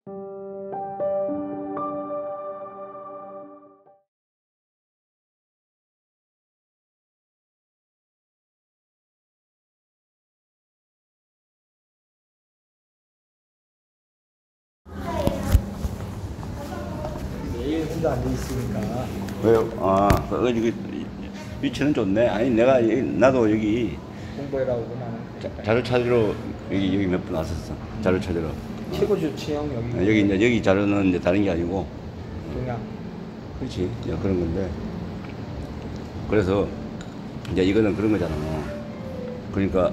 매일 혼자 앉아 있으니까. 왜요? 아, 여기 위치는 좋네. 아니 나도 여기 공부해라고 나는. 자료 찾으러 여기 몇 분 왔었어. 자료 찾으러. 최고 좋지 형 여기. 여기 이제 여기 자료는 이제 다른 게 아니고. 동양. 그렇지. 이제 그런 건데. 그래서 이제 이거는 그런 거잖아. 그러니까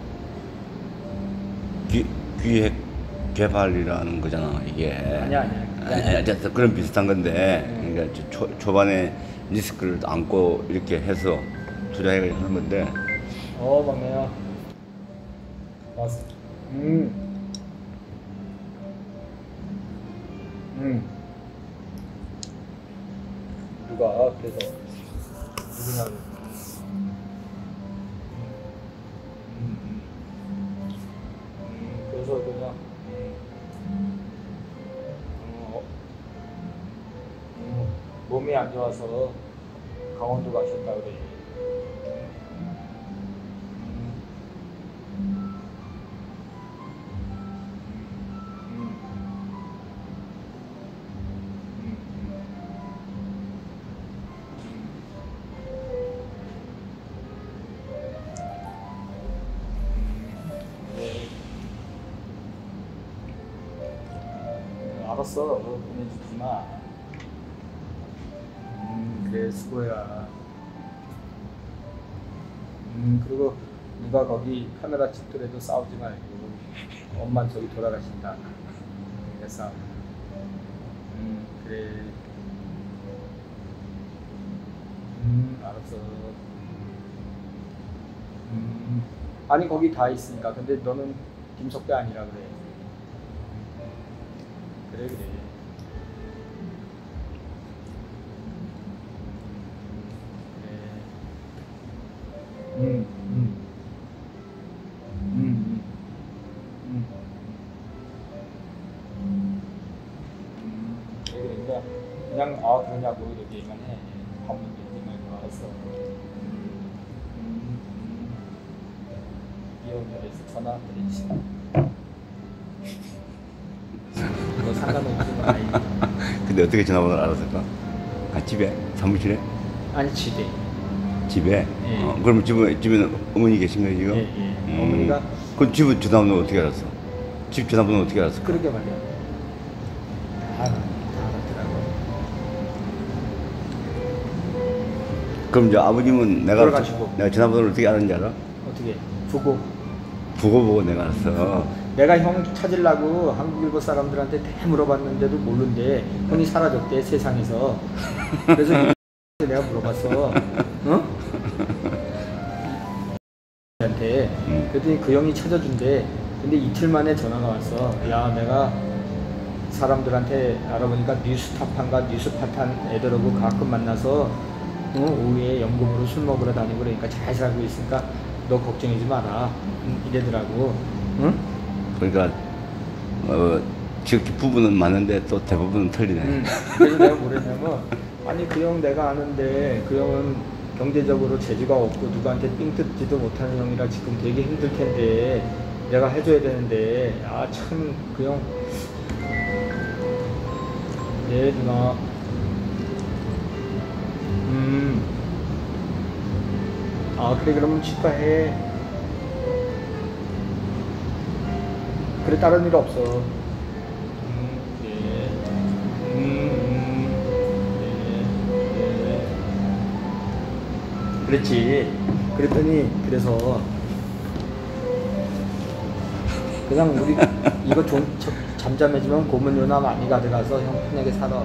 기획 개발이라는 거잖아 이게. 아니야. 어쨌든 그런 비슷한 건데. 그러니까 초반에 리스크를 안고 이렇게 해서 투자해가지고 하는 건데. 막내야. 왔어. 누가 그래서 누구냐고. 그래서 그냥 몸이 안 좋아서 강원도 가셨다 그래. 알았어. 보내주지 마. 그래, 수고야. 그리고 누가 거기 카메라 찍더라도 싸우지 말고. 엄마 저기 돌아가신다. 그래서 그래. 알았어. 아니 거기 다 있으니까. 근데 너는 김석배 아니라 그래. 그래. 그냥 그러냐고 얘기만 해. 방문 얘기 말고. 알았어. 이혼해서 전화 드리지. 너 상관없지 마. 근데 어떻게 전화번호를 알았을까? 집에? 사무실에? 아니 집에. 집에? 예. 그럼 집에는 어머니 계신 거예요 지금? 예. 어머니가. 그 집 전화번호 어떻게 알았어? 집 전화번호 어떻게 알았어? 그러게 말이야. 다 알았더라고. 그럼 이제 아버님은 내가 전화번호를 어떻게 알았는지 알아? 어떻게? 보고 내가 알았어. 내가 형 찾으려고 한국일보 사람들한테 다 물어봤는데도 모른대. 형이 사라졌대 세상에서. 그래서 내가 물어봤어. 한테. 그랬더니 그 형이 찾아준대. 근데 이틀 만에 전화가 왔어. 야, 내가 사람들한테 알아보니까 뉴스타판과 뉴스파탄 애들하고 가끔 만나서 오후에 연금으로 술 먹으러 다니고 그러니까 잘 살고 있으니까 너 걱정하지 마라. 이래더라고. 응? 그러니까 지극히 부분은 많은데 또 대부분은 틀리네. 그래서 내가 뭐랬냐면 아니 그 형 내가 아는데 그 형은 경제적으로 재주가 없고 누구한테 삥 뜯지도 못하는 형이라 지금 되게 힘들 텐데 내가 해줘야 되는데 참 그 형 네 누나 그래 그러면 치과해. 그래 다른 일 없어. 그렇지. 그랬더니 그래서 그냥 우리 이거 잠잠해지면 고문 요나 많이 가져가서 형 편하게 살아.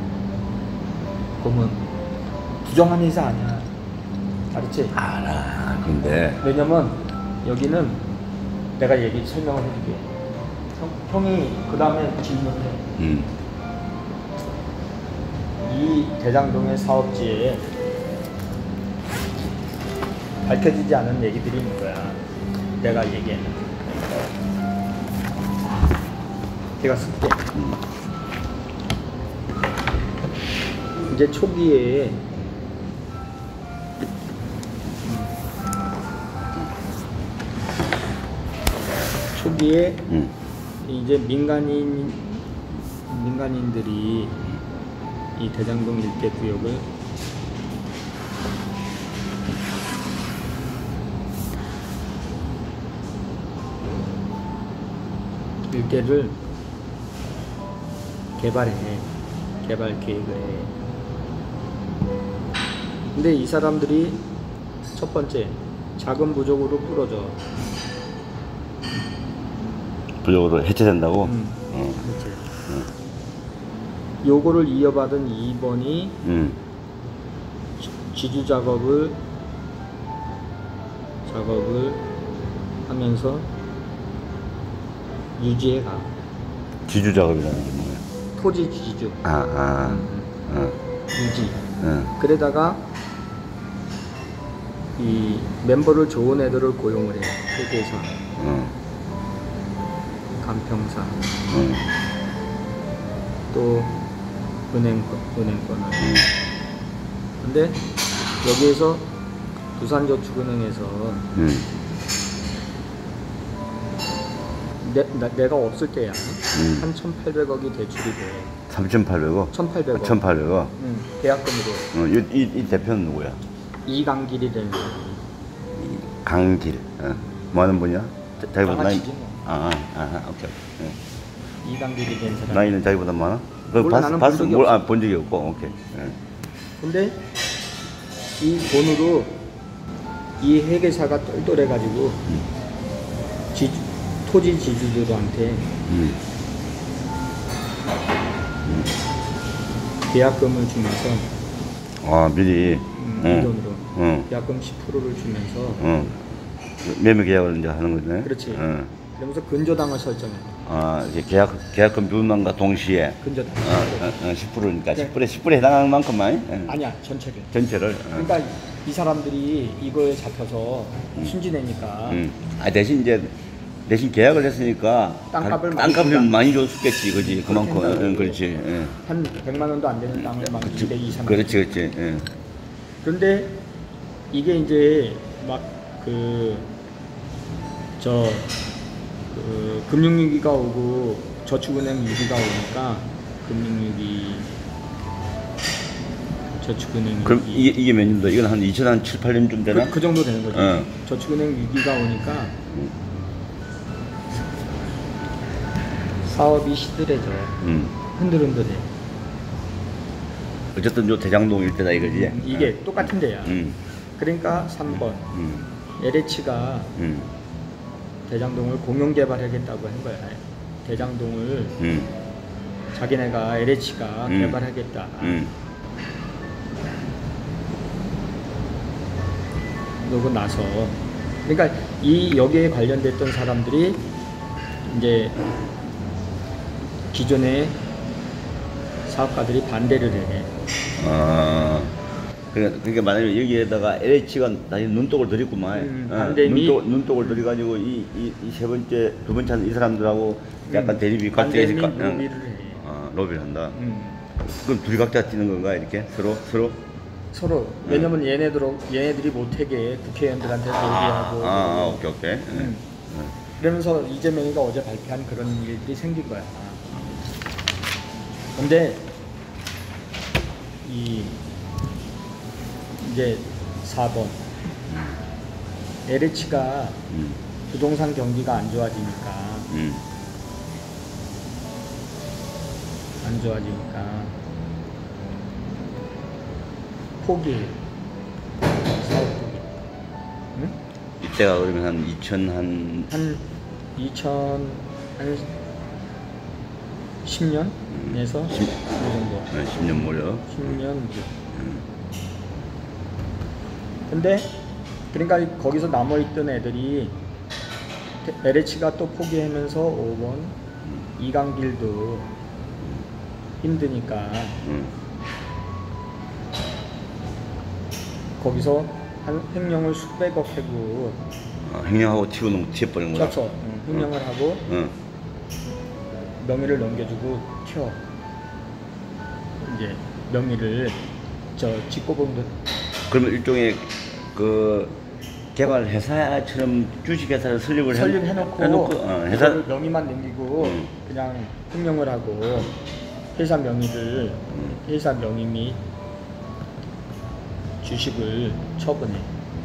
고문 부정한 회사 아니야. 알았지? 알아. 근데 왜냐면 여기는 내가 설명을 해줄게. 형이 그 다음에 질문해. 이 대장동의 사업지에 밝혀지지 않은 얘기들이 있는 거야. 내가 얘기했는데. 제가 쓸게. 이제 초기에 이제 민간인들이 이 대장동 일대 구역을 일대를 개발 계획을 해. 근데 이 사람들이 첫 번째 자금 부족으로 부러져. 부적으로 해체된다고? 그렇지. 요거를 이어받은 2번이 지주 작업을 하면서 유지해 가. 지주 작업이라는 게 뭐야? 토지 지주. 유지. 그러다가 이 멤버를 좋은 애들을 고용을 해. 회계사, 간평사, 또 은행권을. 근데 여기에서 부산저축은행에서 내가 없을 때야 한 1,800억이 대출이 돼. 3,800억? 1,800억. 1,800억? 계약금으로. 이 대표는 누구야? 이강길이라는 사람이. 강길. 뭐 하는 분이야? 자기보다 나이. 양아치지 뭐. 오케이. 이강길이 된 사람. 나이는 자기보다 많아? 몰라, 나는 본 적이 없어. 본 적이 없고. 오케이. 근데 이 돈으로 이 회계사가 똘똘해가지고 토지 지주들한테 계약금을 주면서 미리 이 돈으로 계약금 10%를 주면서 매매 계약을 이제 하는 거네. 그렇지. 그러면서 근저당을 설정해. 이제 계약금 주는과 동시에 근저당. 10%니까 10%에 해당하는 만큼만. 아니야, 전체를. 그러니까 이 사람들이 이거에 잡혀서 순진해니까 대신 계약을 했으니까 땅값을 많이 줬겠지, 그지? 그만큼. 그렇지. 한 100만 원도 안 되는 땅을 막 200, 2, 3. 그렇지. 그런데 이게 이제 막 금융위기가 오고 저축은행 위기가 오니까 저축은행 그럼 위기. 이게 몇 년도? 이건 한 2007, 8년쯤 되나? 그 정도 되는 거지. 저축은행 위기가 오니까 사업이 시들해져. 흔들흔들해. 어쨌든 요 대장동 일대다 이거지. 이게 똑같은 데야. 그러니까 3번 LH가 대장동을 공용 개발하겠다고 한 거야. 대장동을 자기네가 LH가 개발하겠다. 그러고 나서 그러니까 여기에 관련됐던 사람들이 이제 기존의 사업가들이 반대를 해. 그러니까 만약에 여기에다가 LH가 다시 눈독을 들이구만. 반대미 눈독을 들이가지고 이 두 번째 하는 이 사람들하고 약간 대립이 반대미 로비를 해. 로비를 한다. 그럼 둘이 각자 뛰는 건가 이렇게 서로? 왜냐면 얘네들이 못하게 국회의원들한테 로비하고. 오케이. 그러면서 이재명이가 어제 발표한 그런 일들이 생긴 거야. 근데 이제 4번 LH가 부동산 경기가 안 좋아지니까 포기해. 사업 포기. 이때가 그러면 한 2010년에서 그 정도. 10년 무렵. 10년 무렵. 근데 그러니까 거기서 남아있던 애들이 LH가 또 포기하면서 5번 이강길도 힘드니까 거기서 한 횡령을 수백억 하고 횡령하고 튀어버리는 거야? 횡령을 하고 명의를 넘겨주고 튀어. 이제 명의를 직고봉도 그러면 일종의 그 개발 회사처럼 주식회사를 설립해놓고 회사 그거를 명의만 남기고 그냥 흥령을 하고 회사 명의를 회사 명의 및 주식을 처분해.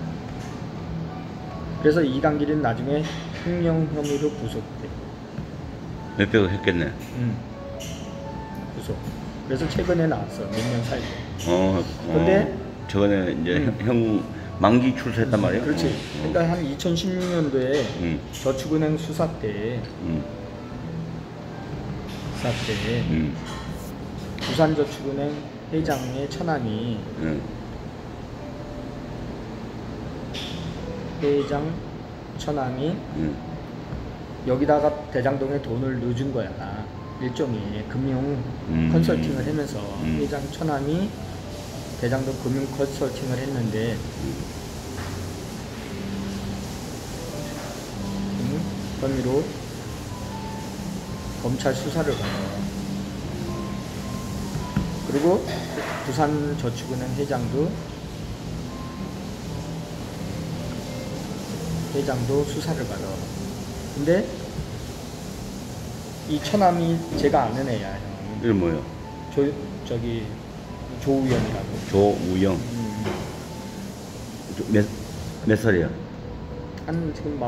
그래서 이강길이는 나중에 횡령 혐의로 구속돼. 몇백억 했겠네. 구속. 그래서 최근에 나왔어. 몇 년 살고. 근데 저번에 이제 형 만기 출소했단 말이야. 그렇지. 그러니까 한 2016년도에 저축은행 수사 때 부산저축은행 회장의 처남이 회장 처남이 여기다가 대장동에 돈을 넣어준 거야. 일종의 금융 컨설팅을 하면서 회장 처남이 대장동 금융 컨설팅을 했는데 혐의로 검찰 수사를 받아요. 그리고 부산저축은행 회장도 수사를 받아. 근데 이 처남이 제가 아는 애야, 형. 이름 뭐예요? 저기 조우영이라고. 조우영. 몇 살이야? 한 지금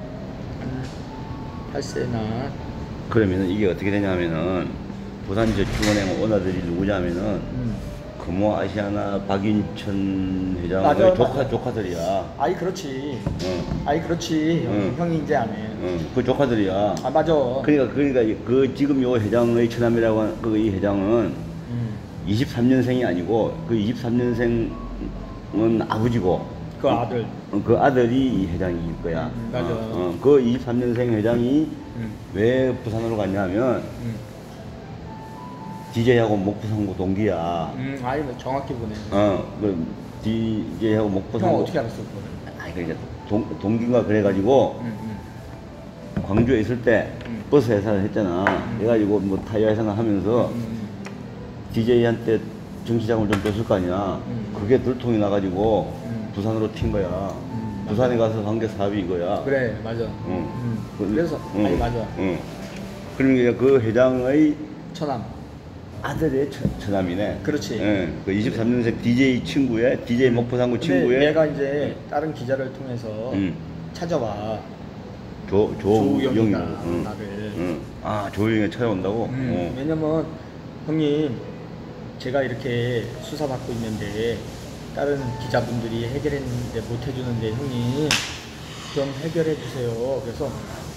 48세나. 그러면은 이게 어떻게 되냐면은 부산저축은행 오너들이 누구냐면은 금호 아시아나 박인천 회장 맞아, 조카들이야. 아이 그렇지. 아이 그렇지. 형이 이제 안 해. 그 조카들이야. 아 맞아. 그러니까 그 지금 요 회장의 처남이라고 하는 이 회장은 23년생이 아니고 그 23년생은 아버지고 그 아들. 그 아들이 이 회장일 거야. 맞아. 그 23년생 회장이 왜 부산으로 갔냐면 DJ하고 목포상고 동기야. 아이 정확히 보네. 그 DJ하고 목포상고. 형 어떻게 알았어 그거를? 아니 그 이제 동기인가 그래가지고 광주에 있을 때 버스 회사를 했잖아. 그래가지고 뭐 타이어 회사나 하면서 DJ한테 정치자금을 좀 줬을 거 아니야. 그게 들통이 나가지고 부산으로 튄 거야. 부산에 가서 한 게 사업이 이거야. 그래 맞아. 그래서 아니 맞아. 그러니까 그 회장의 처남. 아들의 처남이네. 그렇지. 그 23년생 DJ 친구의 DJ 목포상구 근데 친구의 내가 이제 다른 기자를 통해서 찾아와. 조우영이가 나를. 아 조우영이 찾아온다고? 왜냐면 형님 제가 이렇게 수사받고 있는데 다른 기자분들이 해결했는데 못 해주는데 형님 좀 해결해 주세요. 그래서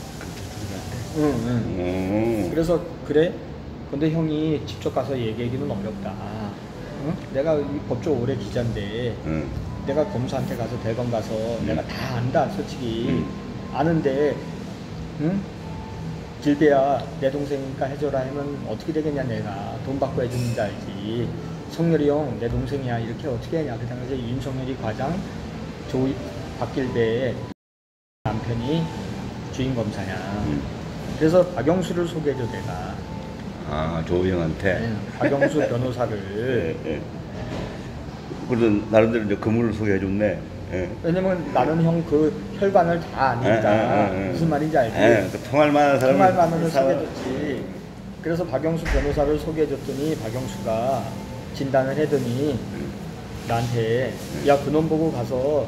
그래서 그래? 근데 형이 직접 가서 얘기하기는 어렵다. 응? 내가 이 법조 오래 기자인데 내가 검사한테 가서 대검 가서 내가 다 안다 솔직히 아는데 응? 길배야 내 동생이니까 해줘라 하면 어떻게 되겠냐. 내가 돈 받고 해주는 줄 알지. 성렬이 형 내 동생이야 이렇게 어떻게 하냐. 그 당시에 윤성렬이 과장 박길배의 남편이 주임검사야. 그래서 박영수를 소개해줘 내가. 아 조우영한테. 네, 박영수 변호사를. 그래도 나름대로 이제 그물을 소개해줬네. 왜냐면 나는 형 그 혈관을 다 아니까 무슨 말인지 알지. 통할 만한 사람을 통할 만한 소개해줬지. 그래서 박영수 변호사를 소개해줬더니 박영수가 진단을 하더니 나한테 야 그놈 보고 가서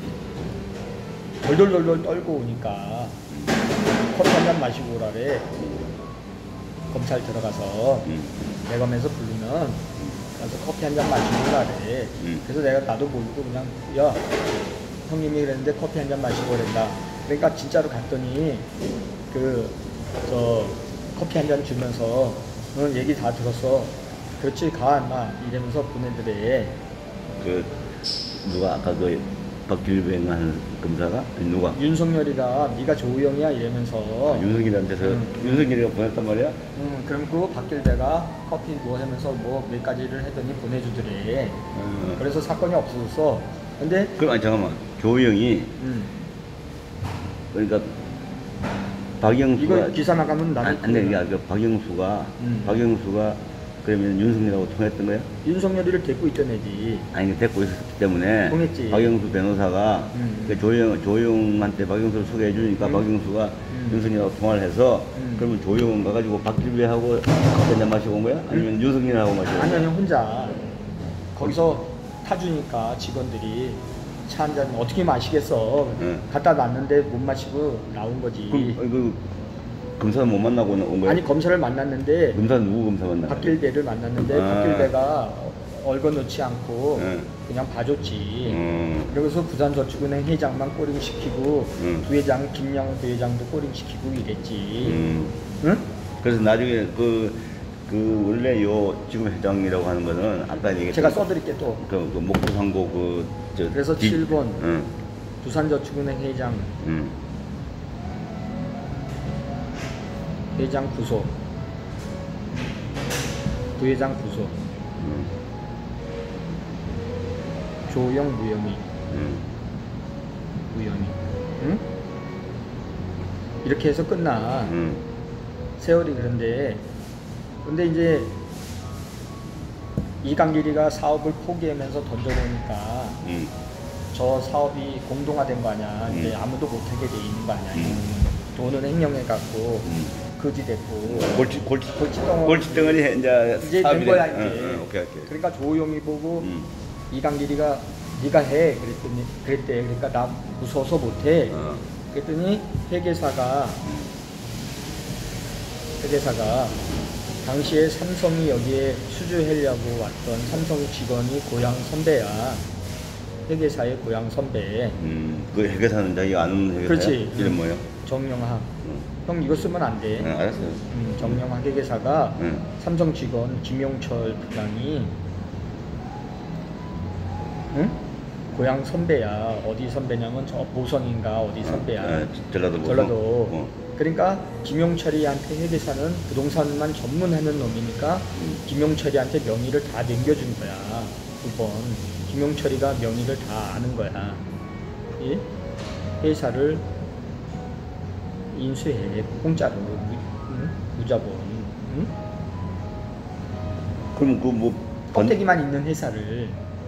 덜덜덜덜 떨고 오니까 커피 한 잔 마시고 오라래. 검찰 들어가서 대검에서 부르면 가서 커피 한 잔 마시고 오라래. 그래서 내가 나도 모르고 그냥 야 형님이 그랬는데 커피 한 잔 마시고 오랜다. 그러니까 진짜로 갔더니 저 커피 한 잔 주면서 너는 얘기 다 들었어. 그렇지 가 인마 이러면서 보내더래. 그 누가 아까 그 박길뱅한 검사가 누가? 윤석열이가 네가 조우영이야 이러면서 윤석열한테서 윤석열이가 보냈단 말이야? 그럼 그 박길배가 커피 뭐 하면서 뭐 몇 가지를 했더니 보내주더래. 그래서 사건이 없어졌어. 근데 그럼 아니 잠깐만 조우영이 그러니까 박영수가 이거 기사 나가면 나도 안 돼. 그 박영수가 그러면 윤석열하고 통했던 거야? 윤석열이를 데리고 있던 애지. 아니 데리고 있었기 때문에 통했지. 박영수 변호사가 그 조영한테 박영수를 소개해 주니까 박영수가 윤석열하고 통화를 해서 그러면 조영은 가가지고 박길배하고 커피 한잔 마시고 온 거야? 아니면 윤석열하고 마시고 온 아니 거야? 아니 거기서 타주니까 직원들이 차 한 잔 어떻게 마시겠어. 응. 갖다 놨는데 못 마시고 나온 거지. 그럼 그 검사는 못 만나고 온 거야? 아니 검사를 만났는데 검사는 누구 검사 만나? 박길배를 만났는데 아. 박길배가 얼거놓지 않고 응. 그냥 봐줬지. 음. 그래서 부산저축은행 회장만 꼬링 시키고 부회장 김영 부회장도 꼬링 시키고 이랬지. 응? 그래서 나중에 그 원래 요 지금 회장이라고 하는 거는 아까 얘기했던 제가 써드릴게 또. 그 목포 상고 그래서 7번 응. 부산저축은행 회장 응. 회장 구속, 부회장 구속, 응. 조영 무혐의, 응. 응? 이렇게 해서 끝나. 응. 세월이 근데 이제 이강길이가 사업을 포기하면서 던져놓으니까 응. 저 사업이 공동화된 거 아니야. 이제 아무도 못하게 돼 있는 거 아니야. 돈은 횡령해갖고 거지 됐고 골칫덩어리 이제 된 거야 이제. 응. 오케이. 그러니까 조용히 보고 이강길이가 네가 해 그랬대. 그러니까 나 무서워서 못해. 그랬더니 회계사가 당시에 삼성이 여기에 수주하려고 왔던 삼성 직원이 고향 선배야. 회계사의 고향 선배. 그 회계사는 자기 아는 회계사야? 그렇지. 이름 뭐예요? 정영학. 형 이거 쓰면 안 돼. 응, 알았어요. 정영학 회계사가 응. 삼성 직원 김용철 부장이 응? 고향 선배야. 어디 선배냐면 저 보성인가 어디 선배야. 전라도 보성? 전라도. 그러니까 김용철이한테 회계사는 부동산만 전문하는 놈이니까 김용철이한테 명의를 다 넘겨준 거야. 2번 김용철이가 명의를 다 아는 거야. 이 회사를 인수해 공짜로 무자본. 응? 그럼 그 껍데기만 있는 회사를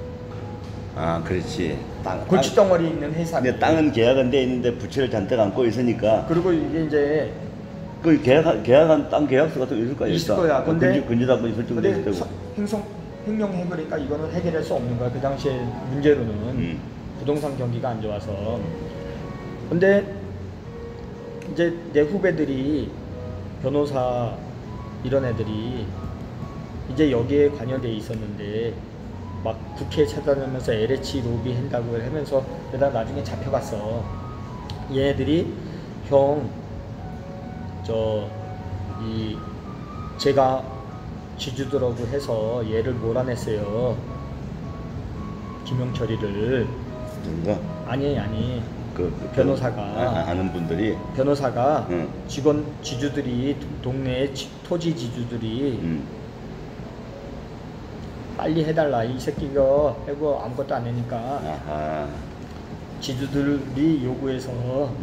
그렇지. 골칫덩어리 있는 회사를. 근데 땅은 계약은 돼 있는데 부채를 잔뜩 안고 있으니까 그리고 이게 이제 그 계약한 땅 계약서 같은 거 있을 거야. 있을 거야. 근데 근저당권이 설정돼 있을 테고. 횡령해버리니까 이거는 해결할 수 없는 거야. 그 당시에 문제로는 부동산 경기가 안 좋아서. 근데 이제 내 후배들이 변호사 이런 애들이 이제 여기에 관여돼 있었는데 막 국회에 찾아다니면서 LH 로비 한다고 하면서 그러다 나중에 잡혀갔어. 얘네들이 제가 지주더라고 해서 얘를 몰아냈어요. 김용철이를. 누가? 아니. 그 변호사가. 아는 분들이. 변호사가 직원 지주들이 동네 토지 지주들이 빨리 해달라 이 새끼가 하고 아무것도 안 하니까. 아하. 지주들이 요구해서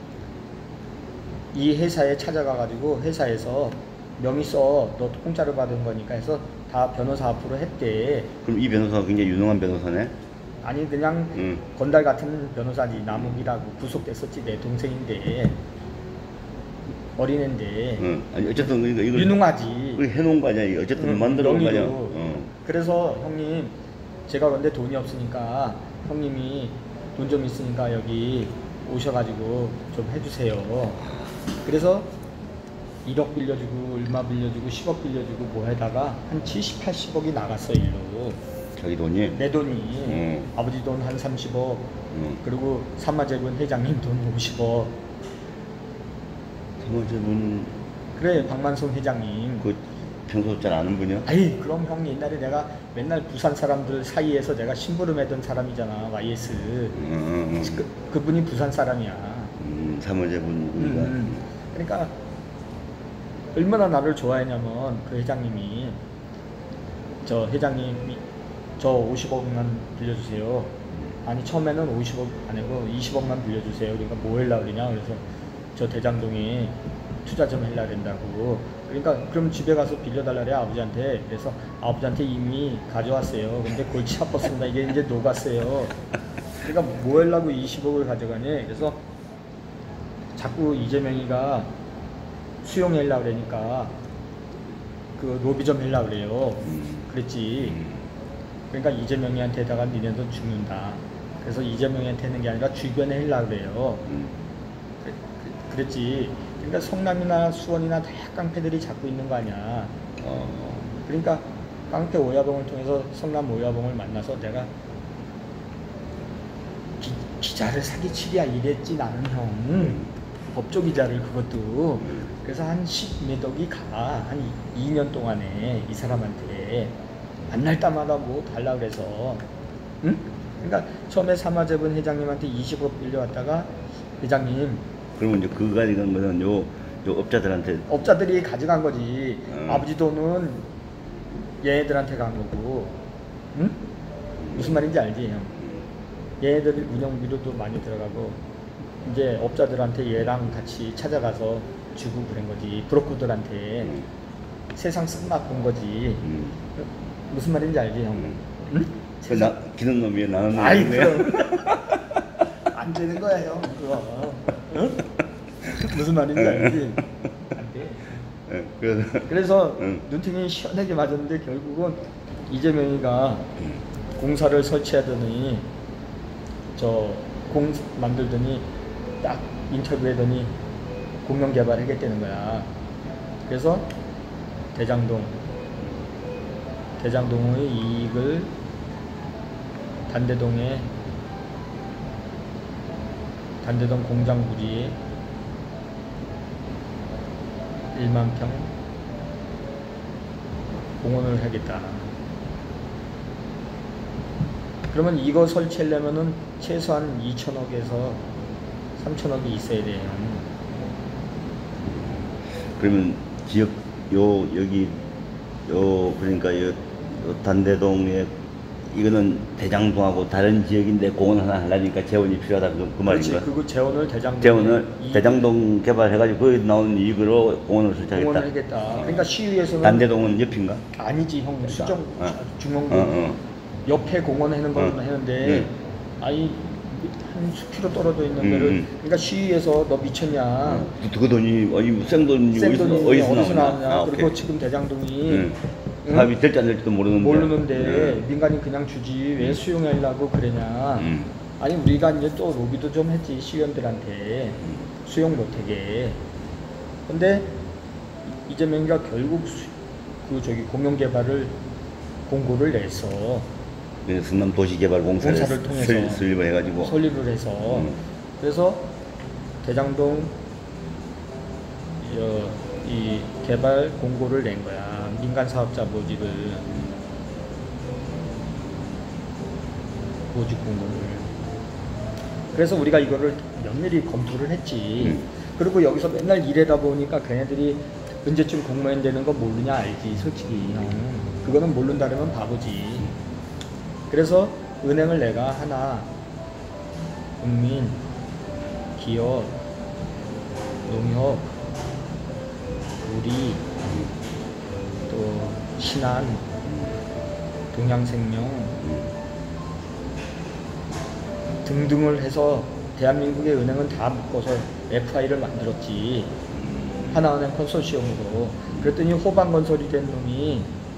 이 회사에 찾아가가지고 회사에서 명의 써. 너 공짜로 받은 거니까 해서 다 변호사 앞으로 했대. 그럼 이 변호사가 굉장히 유능한 변호사네? 아니 그냥 건달 같은 변호사지. 남욱이라고 구속됐었지. 내 동생인데 어린애인데. 아니 어쨌든 이거 유능하지. 이거 해놓은 거 아니야? 어쨌든 만들어 놓은 거 아니야? 그래서 형님 제가 그런데 돈이 없으니까 형님이 돈 좀 있으니까 여기 오셔가지고 좀 해주세요. 그래서 1억 빌려주고 얼마 빌려주고 10억 빌려주고 뭐 하다가 한 70, 80억이 나갔어 일로. 자기 돈이? 내 돈이. 아버지 돈 한 30억 그리고 삼마제군 회장님 돈 50억. 삼마제군 그래 박만성 회장님. 그 평소 잘 아는 분이야? 아이 그럼 형 옛날에 내가 맨날 부산 사람들 사이에서 내가 심부름했던 사람이잖아. YS. 그분이 부산 사람이야. 삼마제군. 그러니까 얼마나 나를 좋아했냐면 그 회장님이 저 회장님이 저 50억만 빌려주세요. 아니 처음에는 50억 안 하고 20억만 빌려주세요. 그러니까 뭐 하려고 그러냐. 그래서 저 대장동에 투자 좀 하려고 된다고. 그러니까 그럼 집에 가서 빌려달라 그래 아버지한테. 그래서 아버지한테 이미 가져왔어요. 근데 골치 아팠습니다. 이게 이제 녹았어요. 그러니까 뭐 하려고 20억을 가져가니. 그래서 자꾸 이재명이가 수용하려고 그러니까 그 로비 좀 하려고 그래요. 그랬지. 그러니까 이재명이한테다가 니네도 죽는다. 그래서 이재명이한테 하는 게 아니라 주변에 하려고 그래요. 그랬지. 그러니까 성남이나 수원이나 다 깡패들이 잡고 있는 거 아니야. 그러니까 깡패 오야봉을 통해서 성남 오야봉을 만나서 내가 기자를 사기치랴 이랬지 나는 형. 법조 기자를 그것도. 그래서 한 10몇 억이 가. 한 2년 동안에 이 사람한테 만날 때마다 뭐 달라 그래서. 응? 그러니까 처음에 사마재분 회장님한테 20억 빌려왔다가 회장님. 그러면 이제 그거 가지고 거는 요 업자들한테. 업자들이 가져간 거지. 아버지 돈은 얘네들한테 간 거고. 응? 무슨 말인지 알지 형? 얘네들 운영비로도 많이 들어가고 이제 업자들한테 얘랑 같이 찾아가서 주고 그런 거지. 브로커들한테 세상 쓴맛 본 거지. 무슨 말인지 알지 형? 응? 기는 놈이야 나는 아이 그럼 안 되는 거야 형 그거. 응? 무슨 말인지 알지? 안 돼. 그래서 눈탱이 시원하게 맞았는데 결국은 이재명이가 공사를 설치하더니 저 공 만들더니 딱 인터뷰하더니 공영 개발하겠다는 거야. 그래서 대장동의 이익을 단대동 공장 부지에 1만 평 공원을 하겠다. 그러면 이거 설치하려면은 최소한 2천억에서 3천억이 있어야 돼요. 그러면 지역 여기 그러니까 요 단대동에 이거는 대장동하고 다른 지역인데 공원 하나 하려니까 재원이 필요하다 그 말인가? 그렇지. 그거 재원을 대장동 개발해가지고 거기 나오는 이익으로 공원을 설치하겠다. 공원을 하겠다. 그러니까 시의에서는 단대동은 옆인가? 아니지 형. 수정 중앙구 옆에 공원 하는 건 했는데 아니 한 10km 떨어져 있는 데를 그러니까 시의에서 너 미쳤냐? 그 돈이 아니 생돈이 어디서 나오냐? 그리고 지금 대장동이 사업이 될지 안 될지도 모르는데 민간이 그냥 주지 왜 수용하려고 그러냐? 아니 우리가 이제 또 로비도 좀 했지 시의원들한테 수용 못하게. 근데 이재명이가 결국 공영 개발을 공고를 냈어. 성남 도시개발공사를 통해서 설립을 해가지고 설립을 해서 그래서 대장동 이 개발 공고를 낸 거야. 민간 사업자 모집 공고를. 그래서 우리가 이거를 면밀히 검토를 했지. 그리고 여기서 맨날 일하다 보니까 걔네들이 언제쯤 공무원 되는 거 모르냐 알지 솔직히. 그거는 모른다면 바보지. 그래서 은행을 내가 하나, 국민, 기업, 농협, 우리, 또 신한, 동양생명 등등을 해서 대한민국의 은행은 다 묶어서 FI를 만들었지. 하나은행 컨소시엄으로. 그랬더니 호방건설이 된 놈이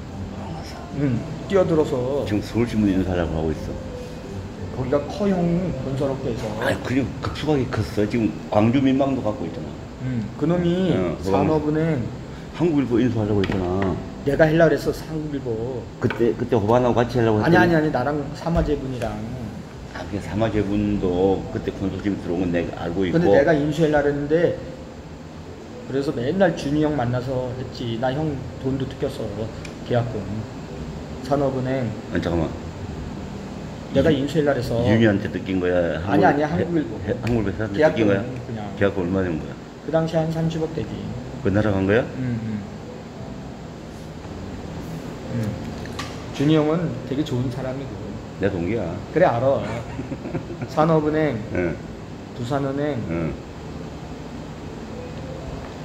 뛰어들어서 지금 서울신문 인수하려고 하고 있어. 거기가 커형 건설업계에서. 아니 그냥 급속하게 컸어. 지금 광주 민방도 갖고 있잖아. 그놈이 산업은행 한국일보 인수하려고 했잖아. 내가 하려고 그랬어. 한국일보 그때 호반하고 같이 하려고 했더니 아니 나랑 사마재분이랑. 그냥 사마재분도 그때 컨소시엄 들어온 건 내가 알고 있고. 근데 내가 인수하려고 했는데 그래서 맨날 준이 형 만나서 했지. 나 형 돈도 뜯겼어. 계약금. 산업은행. 잠깐만. 내가 인수하려고 해서. 윤희한테 뜯긴 거야? 아니 한국일보. 한국일보 회사한테 계약금 뜯긴 거야? 그냥. 계약금 얼마 된 거야? 그 당시 한 30억 되지. 그 날아간 거야? 준이 형은 되게 좋은 사람이고. 내 동기야. 그래 알아. 산업은행, 응. 두산은행, 응.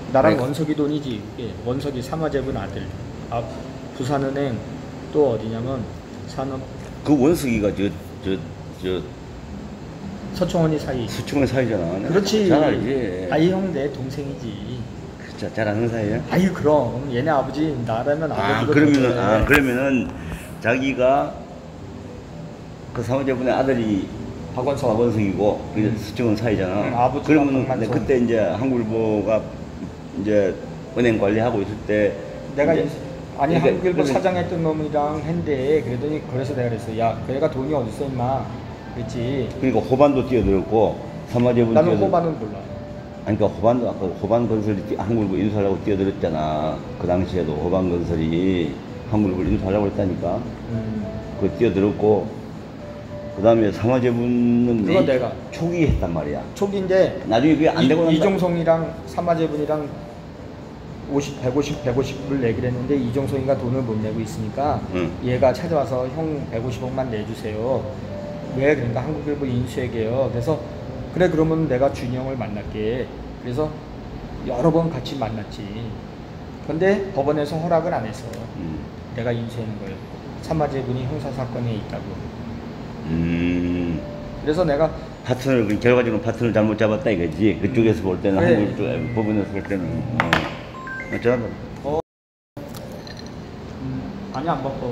나랑 네. 원석이 돈이지. 이게 원석이 삼화재분 아들. 아, 부산은행 또 어디냐면 산업 그 원석이가 저 서청원이 사이. 수청의 사이잖아. 그렇지. 잘 알지. 아이 형 내 동생이지. 잘 아는 사이야? 아이 그럼 얘네 아버지 나라면 아버지가 그러면은 자기가 그 사무제분의 아들이 박원석이고 그 수청은 사이잖아. 응, 아버지가 그러면은 박만성. 그때 이제 한국일보가 이제 은행 관리하고 있을 때 내가 이제 아니 그러니까 한국일보 사장했던 놈이랑 했는데 그러더니 그래서 내가 그랬어. 야, 걔가 돈이 어딨어 임마. 그랬지. 그러니까 호반도 뛰어들었고 사무제분 나는 호반은 몰라. 아니 그러니까 호반도 아까 호반건설이 한국일보 인수하려고 뛰어들었잖아. 그 당시에도 호반건설이 한국일보 인수하려고 했다니까. 그 뛰어들었고 그 다음에 삼화제분은 그건 내가 초기 했단 말이야. 초기인데 나중에 그게 안 되고 이종성이랑 삼화재분이랑 150을 내기로 했는데 이종성이가 돈을 못 내고 있으니까 응. 얘가 찾아와서 형 150억만 내주세요. 왜? 그러니까 한국일보 인수회계요. 그래서 그래 그러면 내가 준이 형을 만날게. 그래서 여러 번 같이 만났지. 근데 법원에서 허락을 안 해서 내가 인수하는 거예요. 삼화재분이 형사사건에 있다고. 그래서 내가 파트너를 결과적으로 파트너를 잘못 잡았다 이거지. 그쪽에서 볼 때는 그래. 한국 쪽 법원에서 볼 때는 어쩌다 아니 안 바빠.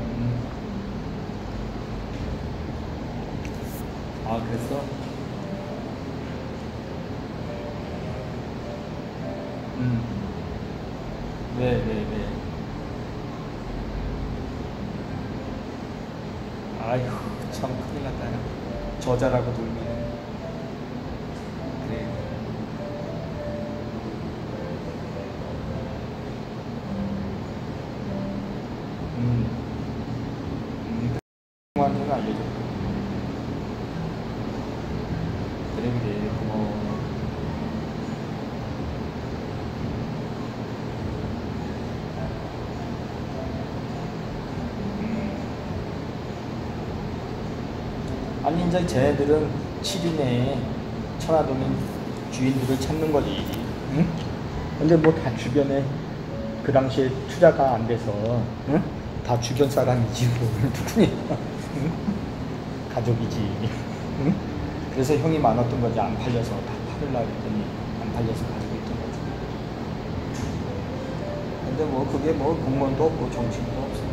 아 그랬어? 네. 아이고 참 큰일 났다. 저자라고 돌리는. 그래. 한테는 알려줘. 그래 고마워. 아니 이제 쟤네들은 7인 내에 천화동인 주인들을 찾는 거지. 응? 근데 뭐 다 주변에 그 당시에 투자가 안 돼서 응? 다 주변 사람이지 뭐 누구냐. 응? 가족이지. 응? 그래서 형이 많았던 거지. 안 팔려서 다 팔으려고 했더니 안 팔려서 가지고 있던 거지. 근데 뭐 그게 뭐 공무원도 없고 정치인도 없어.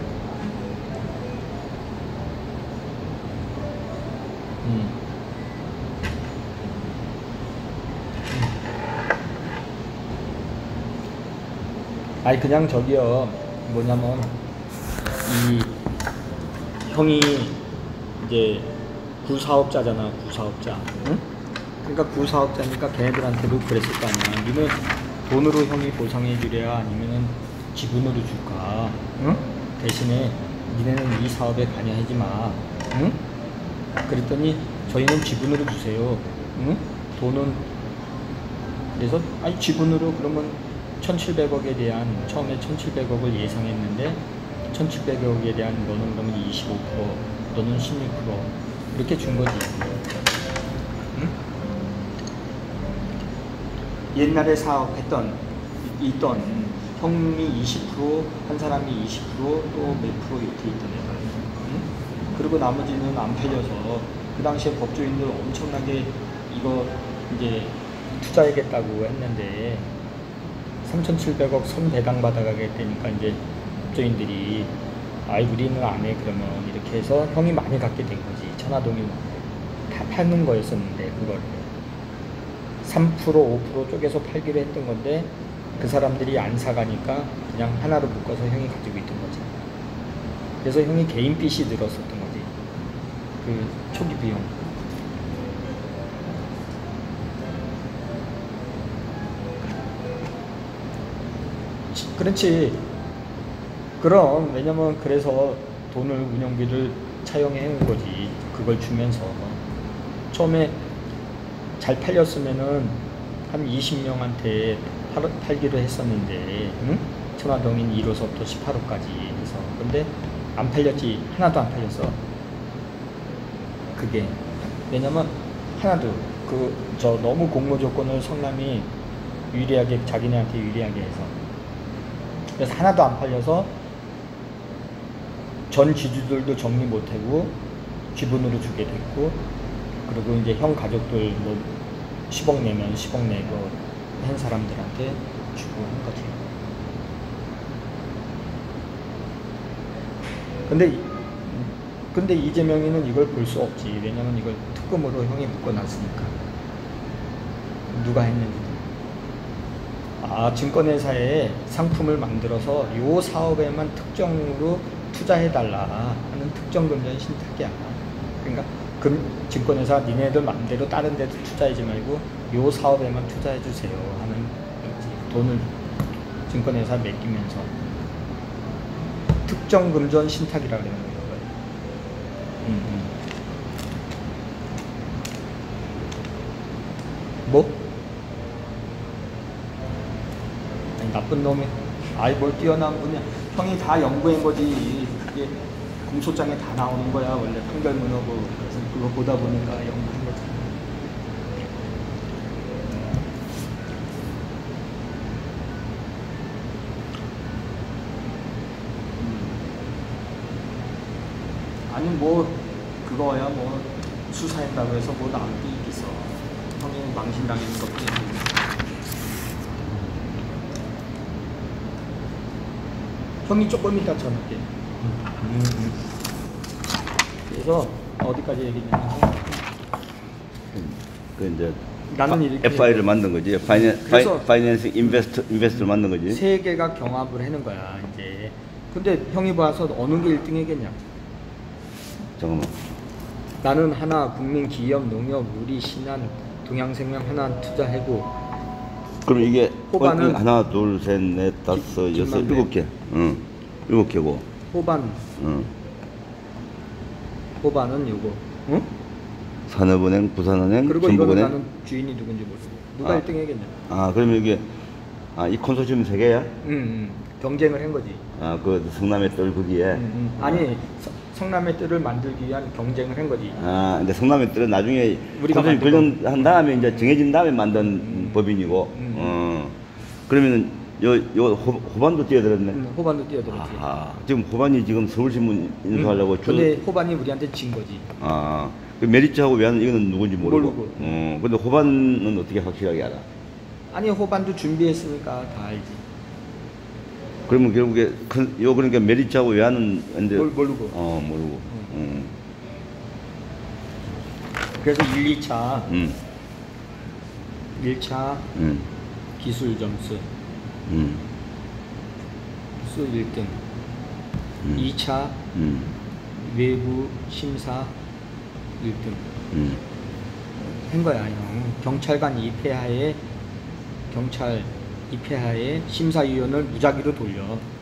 아니 그냥 저기요 뭐냐면 이 형이 이제 구사업자잖아. 구사업자. 응? 그러니까 구사업자니까 걔네들한테도 그랬을 거 아니야. 니는 돈으로 형이 보상해 주랴 아니면은 지분으로 줄까? 응? 대신에 니네는 이 사업에 관여하지 마. 응? 그랬더니 저희는 지분으로 주세요. 응? 돈은 그래서 아니 지분으로 그러면 1,700억에 대한 처음에 1,700억을 예상했는데 1,700억에 대한 너는 그러면 25% 너는 16% 이렇게 준 거지. 응? 옛날에 사업했던 있던 형이 20%한 사람이 20%또 몇 프로 이렇게 있던 애가. 응? 그리고 나머지는 안 팔려서 그 당시에 법조인들 엄청나게 이거 이제 투자하겠다고 했는데 3,700억 선배당 받아가겠다니까 이제 법조인들이 아이 우리는 안 해 그러면 이렇게 해서 형이 많이 갖게 된 거지. 천화동이 다 팔는 거였었는데 그걸 3% 5% 쪼개서 팔기로 했던 건데 그 사람들이 안 사가니까 그냥 하나로 묶어서 형이 가지고 있던 거지. 그래서 형이 개인 빚이 늘었었던 거지. 그 초기 비용. 그렇지. 그럼 왜냐면 그래서 돈을 운영비를 차용해 온 거지. 그걸 주면서 처음에 잘 팔렸으면은 한 20명한테 팔기로 했었는데 응? 천화동인 1호서부터 18호까지 해서 근데 안 팔렸지. 하나도 안 팔렸어. 그게 왜냐면 하나도 그 저 너무 공모 조건을 성남이 유리하게, 자기네한테 유리하게 해서. 그래서 하나도 안 팔려서 전 지주들도 정리 못하고 지분으로 주게 됐고, 그리고 이제 형 가족들 뭐 10억 내면 10억 내고 한 사람들한테 주고 한 거지. 근데 이재명이는 이걸 볼 수 없지. 왜냐면 이걸 특검으로 형이 묶어놨으니까. 누가 했는지. 증권회사에 상품을 만들어서 요 사업에만 특정으로 투자해달라 하는 특정 금전 신탁이야. 그러니까 증권회사 니네들 맘대로 다른 데도 투자하지 말고 요 사업에만 투자해주세요 하는 거지. 돈을 증권회사 맡기면서 특정 금전 신탁이라 그러는 거예요. 뭐? 아니, 나쁜 놈이 뭘 뛰어난 분이야. 형이 다 연구한 거지. 그게 공소장에 다 나오는 거야. 원래 판결문하고. 그래서 그거 보다 보니까 연구한 거지. 아니 뭐 그거야 뭐 수사했다고 해서 뭐 나올 게 있겠어. 형이 망신당하는 것뿐이야. 형이 조금 이따 전할게. 그래서 어디까지 얘기했냐면 그 이제 나는 이렇게 FI를 만든 거지. 그래서 파이낸스 인베스트를 만든 거지. 세 개가 경합을 하는 거야 이제. 근데 형이 봐서 어느 게 1등이겠냐? 잠깐만. 나는 하나, 국민, 기업, 농협, 우리, 신한, 동양생명 하나 투자하고. 그럼 이게 호반은 하나, 둘, 셋, 넷, 다섯, 여섯, 김만배. 7개. 응. 7개고. 호반, 응. 호반은 요거. 응? 산업은행, 부산은행, 그리고 이거는 전북은행. 나는 주인이 누군지 모르고. 누가 1등 하겠냐? 그러면 이게 이 콘소시엄 3개야? 경쟁을 한 거지. 그 성남의 뜰 거기에. 아니 성남의 뜰을 만들기 위한 경쟁을 한 거지. 근데 성남의 뜰은 나중에 우리가 콘소시엄 만든 결정한 다음에 이제 정해진 다음에 만든 법인이고. 그러면은 요 호반도 뛰어들었네. 호반도 뛰어들었지. 지금 호반이 지금 서울신문 인수하려고. 근데 호반이 우리한테 진 거지. 그 메리츠하고 외환은 이거는 누군지 모르고. 모르고. 근데 호반은 어떻게 확실하게 알아? 아니 호반도 준비했으니까 다 알지. 그러면 결국에 그러니까 메리츠하고 외환은 근데 모르고. 모르고. 그래서 1, 2차 1차 음. 기술 점수 수 1등 2차 외부 심사 1등 한 거야 형. 경찰관 입회하에 경찰 입회하에 심사위원을 무작위로 돌려.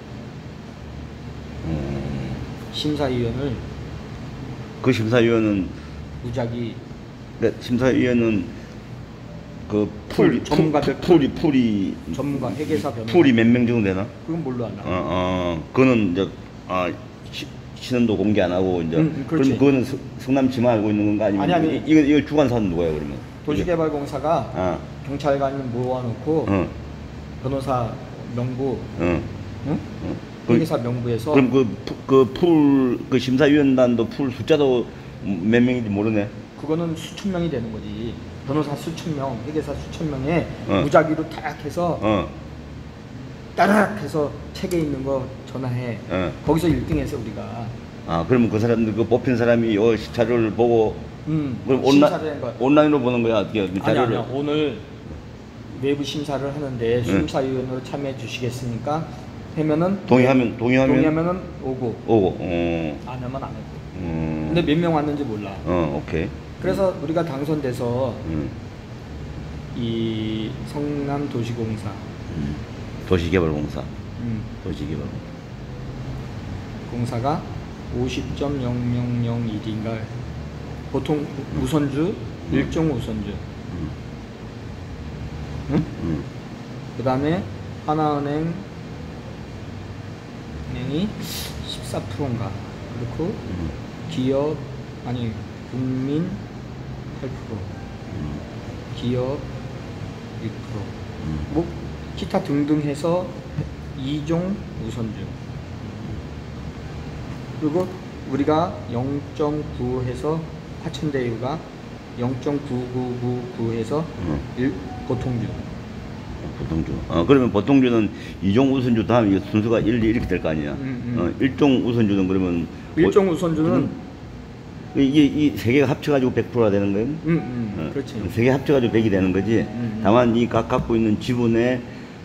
심사위원을 그 심사위원은 무작위. 심사위원은 그 전문가들 풀이 전문가 회계사 변호사. 풀이 몇 명 정도 되나? 그건 뭘로 안 나와. 그거는 이제 신원도 공개 안 하고 이제. 그렇지. 그럼 그거는 성남지만 알고 있는 건가 아니면 아니. 이거 주관사는 누구야 그러면? 도시개발공사가 경찰관을 모아놓고 변호사 명부, 회계사 명부에서. 그럼 그 심사위원단도 풀 숫자도 몇 명인지 모르네. 그거는 수천 명이 되는 거지. 변호사 수천 명, 회계사 수천 명에 무작위로 딱 해서 따락 해서 책에 있는 거 전화해. 거기서 1등해서 우리가. 그러면 그 사람들 그 뽑힌 사람이 자료를 보고. 그럼 온라인으로 보는 거야 어떻게? 자료를. 아니야. 오늘 외부 심사를 하는데 심사위원으로 참여해 주시겠습니까? 하면은 동의하면은 오고. 안 하면 안 오고. 근데 몇 명 왔는지 몰라. 오케이. 그래서 우리가 당선돼서 이 성남 도시공사 도시개발공사 공사가 50.0001인가 보통 우선주 1종 우선주. 그 다음에 하나은행이 14%인가 그렇고 기업 국민 8%, 기업 6%, 뭐 기타 등등 해서 2종 우선주. 그리고 우리가 0.9 해서 화천대유가 0.9999 해서 보통주. 보통주. 그러면 보통주는 2종 우선주 다음 이게 순서가 1, 2 이렇게 될 거 아니야. 1종 우선주는 그러면 1종 우선주는 이게 이 세 개가 합쳐가지고 100%가 되는 거예요? 그렇지. 세 개 합쳐가지고 100이 되는 거지. 다만 이 각 갖고 있는 지분의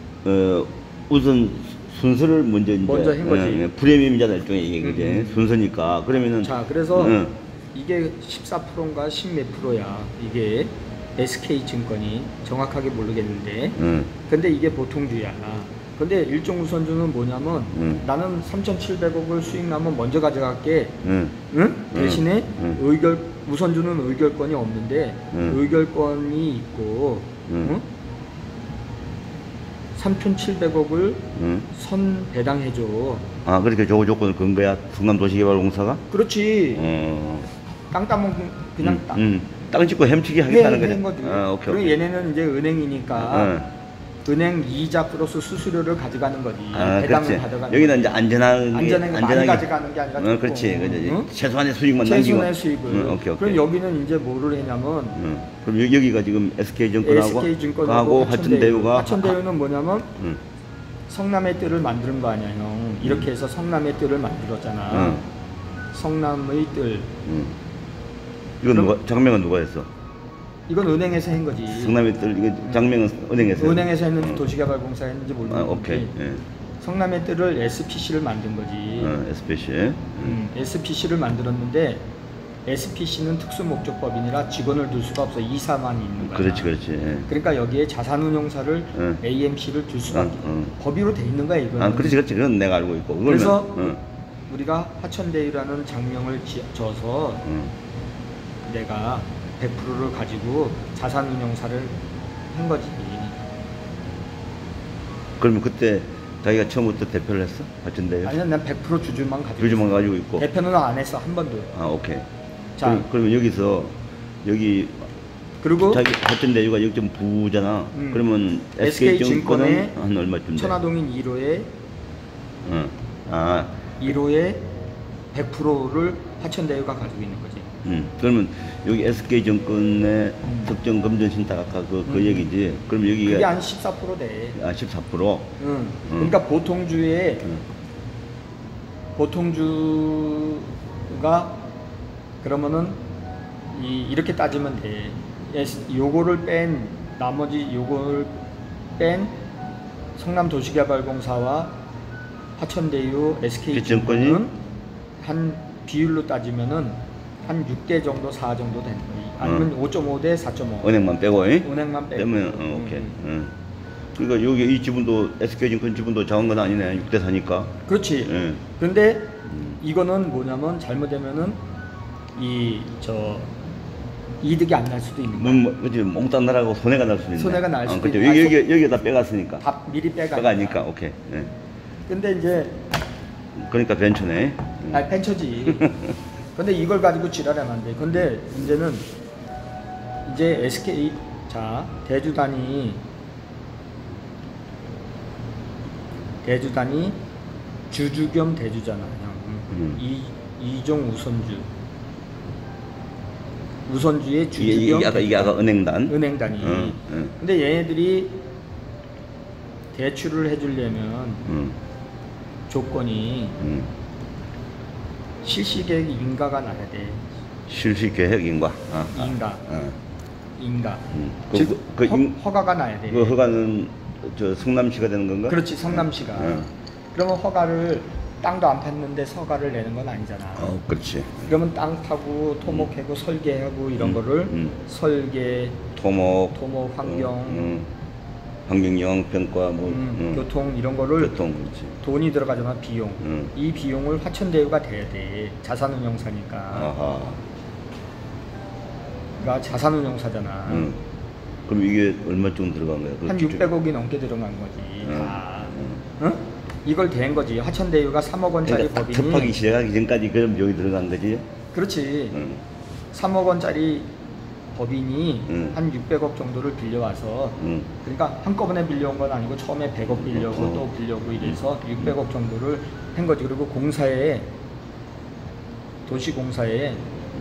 우선 순서를 먼저 한 거지. 프리미엄이잖아 일종의 이게 그제 순서니까. 그러면은 자, 그래서 이게 14%인가 10몇 프로야. 이게 SK증권이 정확하게 모르겠는데. 근데 이게 보통주야. 근데 일종 우선주는 뭐냐면 나는 3,700억을 수익 나면 먼저 가져갈게. 대신에 우선주는 의결권이 없는데 의결권이 있고 3,700억을 선 배당해줘. 그렇게 저 조건을 건 거야 성남도시개발공사가? 그렇지. 땅 따면 그냥 땅 짓고 햄치기 하겠다는 거지. 오케이. 그리고 얘네는 이제 은행이니까 은행 이자 플러스 수수료를 가져가는 거지. 배당을 그렇지. 가져가는. 여기는 이제 안전하게 많이 가져가는 게 아니라 그렇지. 최소한의 수익만 남기고. 최소한의 수익을. 오케이. 그럼 여기는 이제 뭐를 했냐면 그럼 여기가 지금 SK증권하고 화천대유가 화천대유는 뭐냐면 성남의 뜰을 만드는 거 아니야, 형. 이렇게 해서 성남의 뜰을 만들었잖아. 성남의 뜰. 이건 누가 장명은 누가 했어? 이건 은행에서 한 거지. 성남의 뜰 이게 장명은 은행에서. 은행에서 했는지 도시개발공사 했는지 모르겠는데. 오케이. 성남의 뜰을 SPC를 만든 거지. SPC. SPC를 만들었는데 SPC는 특수목적법인이라 직원을 둘 수가 없어. 이사만 있는 거야. 그렇지. 그러니까 여기에 자산운용사를 AMC를 둘 수밖에 법의로 돼 있는 거야 이거는. 그렇지. 그건 내가 알고 있고. 그래서 우리가 화천대유라는 장명을 줘서 내가 100%를 가지고 자산운용사를 한 거지. 그러면 그때 자기가 처음부터 대표를 했어? 화천대유? 아니야, 난 100% 주주만 가지고 주주만 가지고 있고. 대표는 안 했어, 한 번도. 오케이. 자, 그러면 여기서 여기 그리고 자기 화천대유가 여기 좀 부잖아. 그러면 SK증권은 한 얼마쯤 돼? 천화동인 1호에 1호에 100%를 화천대유가 가지고 있는 거지. 그러면 여기 SK증권의 특정 금전신탁 아까 그 얘기지. 그럼 여기가 그게 한 14% 돼. 14%. 그러니까 보통주가 그러면은 이렇게 따지면 돼. 요거를 뺀 나머지 요걸 뺀 성남도시개발공사와 화천대유, SK증권은 한 비율로 따지면은 한 6대 정도, 4 정도 되는 거지. 아니면 5.5대 4.5. 은행만 빼고, 은행만 빼고. 빼면, 오케이. 그러니까 여기 이 지분도, SK증권 지분도 작은 건 아니네. 6대 4니까. 그렇지. 근데 이거는 뭐냐면 잘못되면은 이득이 안 날 수도 있는 거야. 그치, 몽땅 나라고 손해가 날 수도 있네. 손해가 날 수도 그치. 있는 여기다 빼갔으니까. 다 미리 빼가니까, 오케이. 근데 이제. 그러니까 벤처네. 벤처지. 근데 이걸 가지고 지랄하면 안 돼. 근데 문제는 이제 SK 대주단이 주주 겸 대주잖아. 이종 우선주의 주주 겸 이게 아까 은행단이. 근데 얘네들이 대출을 해주려면 조건이 실시계획 인가가 나야 돼. 실시계획 인가? 인가. 즉 허가가 나야 돼. 그 허가는 저 성남시가 되는 건가? 그렇지, 성남시가. 그러면 허가를 땅도 안 팠는데 허가를 내는 건 아니잖아. 그렇지. 그러면 땅 파고 토목하고 설계하고 이런 거를 설계, 토목, 환경영 평가 교통 이런 거를 그렇지. 돈이 들어가잖아. 비용. 이 비용을 화천대유가 돼야 돼. 자산운용사니까. 그러니까 자산운용사잖아. 그럼 이게 얼마쯤 들어간 거야? 한 600억이 넘게 들어간 거지. 다. 이걸 댄 거지. 화천대유가 3억 원짜리 그러니까 법인이. 접하기 시작하기 전까지 그럼 여기 들어간 거지? 그렇지. 3억 원짜리 법인이 한 600억 정도를 빌려와서 그러니까 한꺼번에 빌려온 건 아니고 처음에 100억 빌려고 또 빌려고 이래서 600억 정도를 한 거지. 그리고 공사에 도시공사에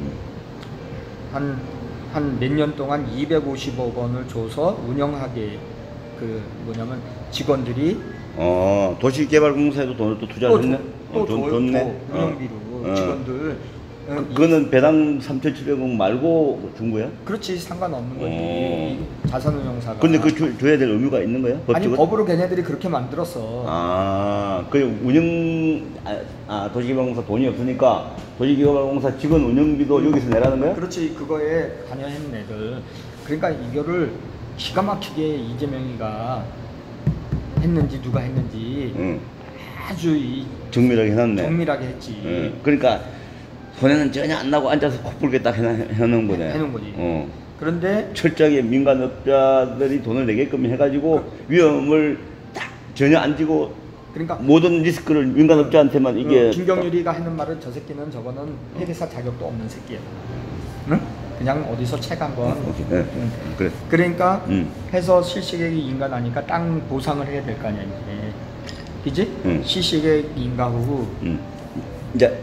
한 몇 년 동안 250억 원을 줘서 운영하게 그 뭐냐면 직원들이 도시개발공사에도 돈을 또 투자를 했네. 또 줬네. 운영비로 직원들 그거는 배당 3,700억 말고 준 거야? 그렇지 상관없는 거지. 이 자산운용사가. 근데 그 줘야 될 의무가 있는 거야? 아니 법으로 걔네들이 그렇게 만들었어. 그 도시개발공사 돈이 없으니까 도시개발공사 직원 운영비도 여기서 내라는 거야? 그렇지. 그거에 관여했는 애들. 그러니까 이거를 기가 막히게 이재명이가 했는지 누가 했는지 아주 정밀하게 해놨네. 정밀하게 했지. 그러니까 손해는 전혀 안 나고 앉아서 코뿔게 딱 해놓은 거네. 해놓은 거지. 그런데 철저하게 민간업자들이 돈을 내게끔 해가지고 위험을 딱 전혀 안 지고 그러니까 모든 리스크를 민간업자한테만 이게 김경률이가 하는 말은 저 새끼는 저거는 회계사 자격도 없는 새끼야. 응? 그냥 어디서 책 한번. 그래. 그러니까 해서 실시계획이 인가나니까 땅 보상을 해야 될 거 아니야 이제. 그지? 실시계획 인가하고 이제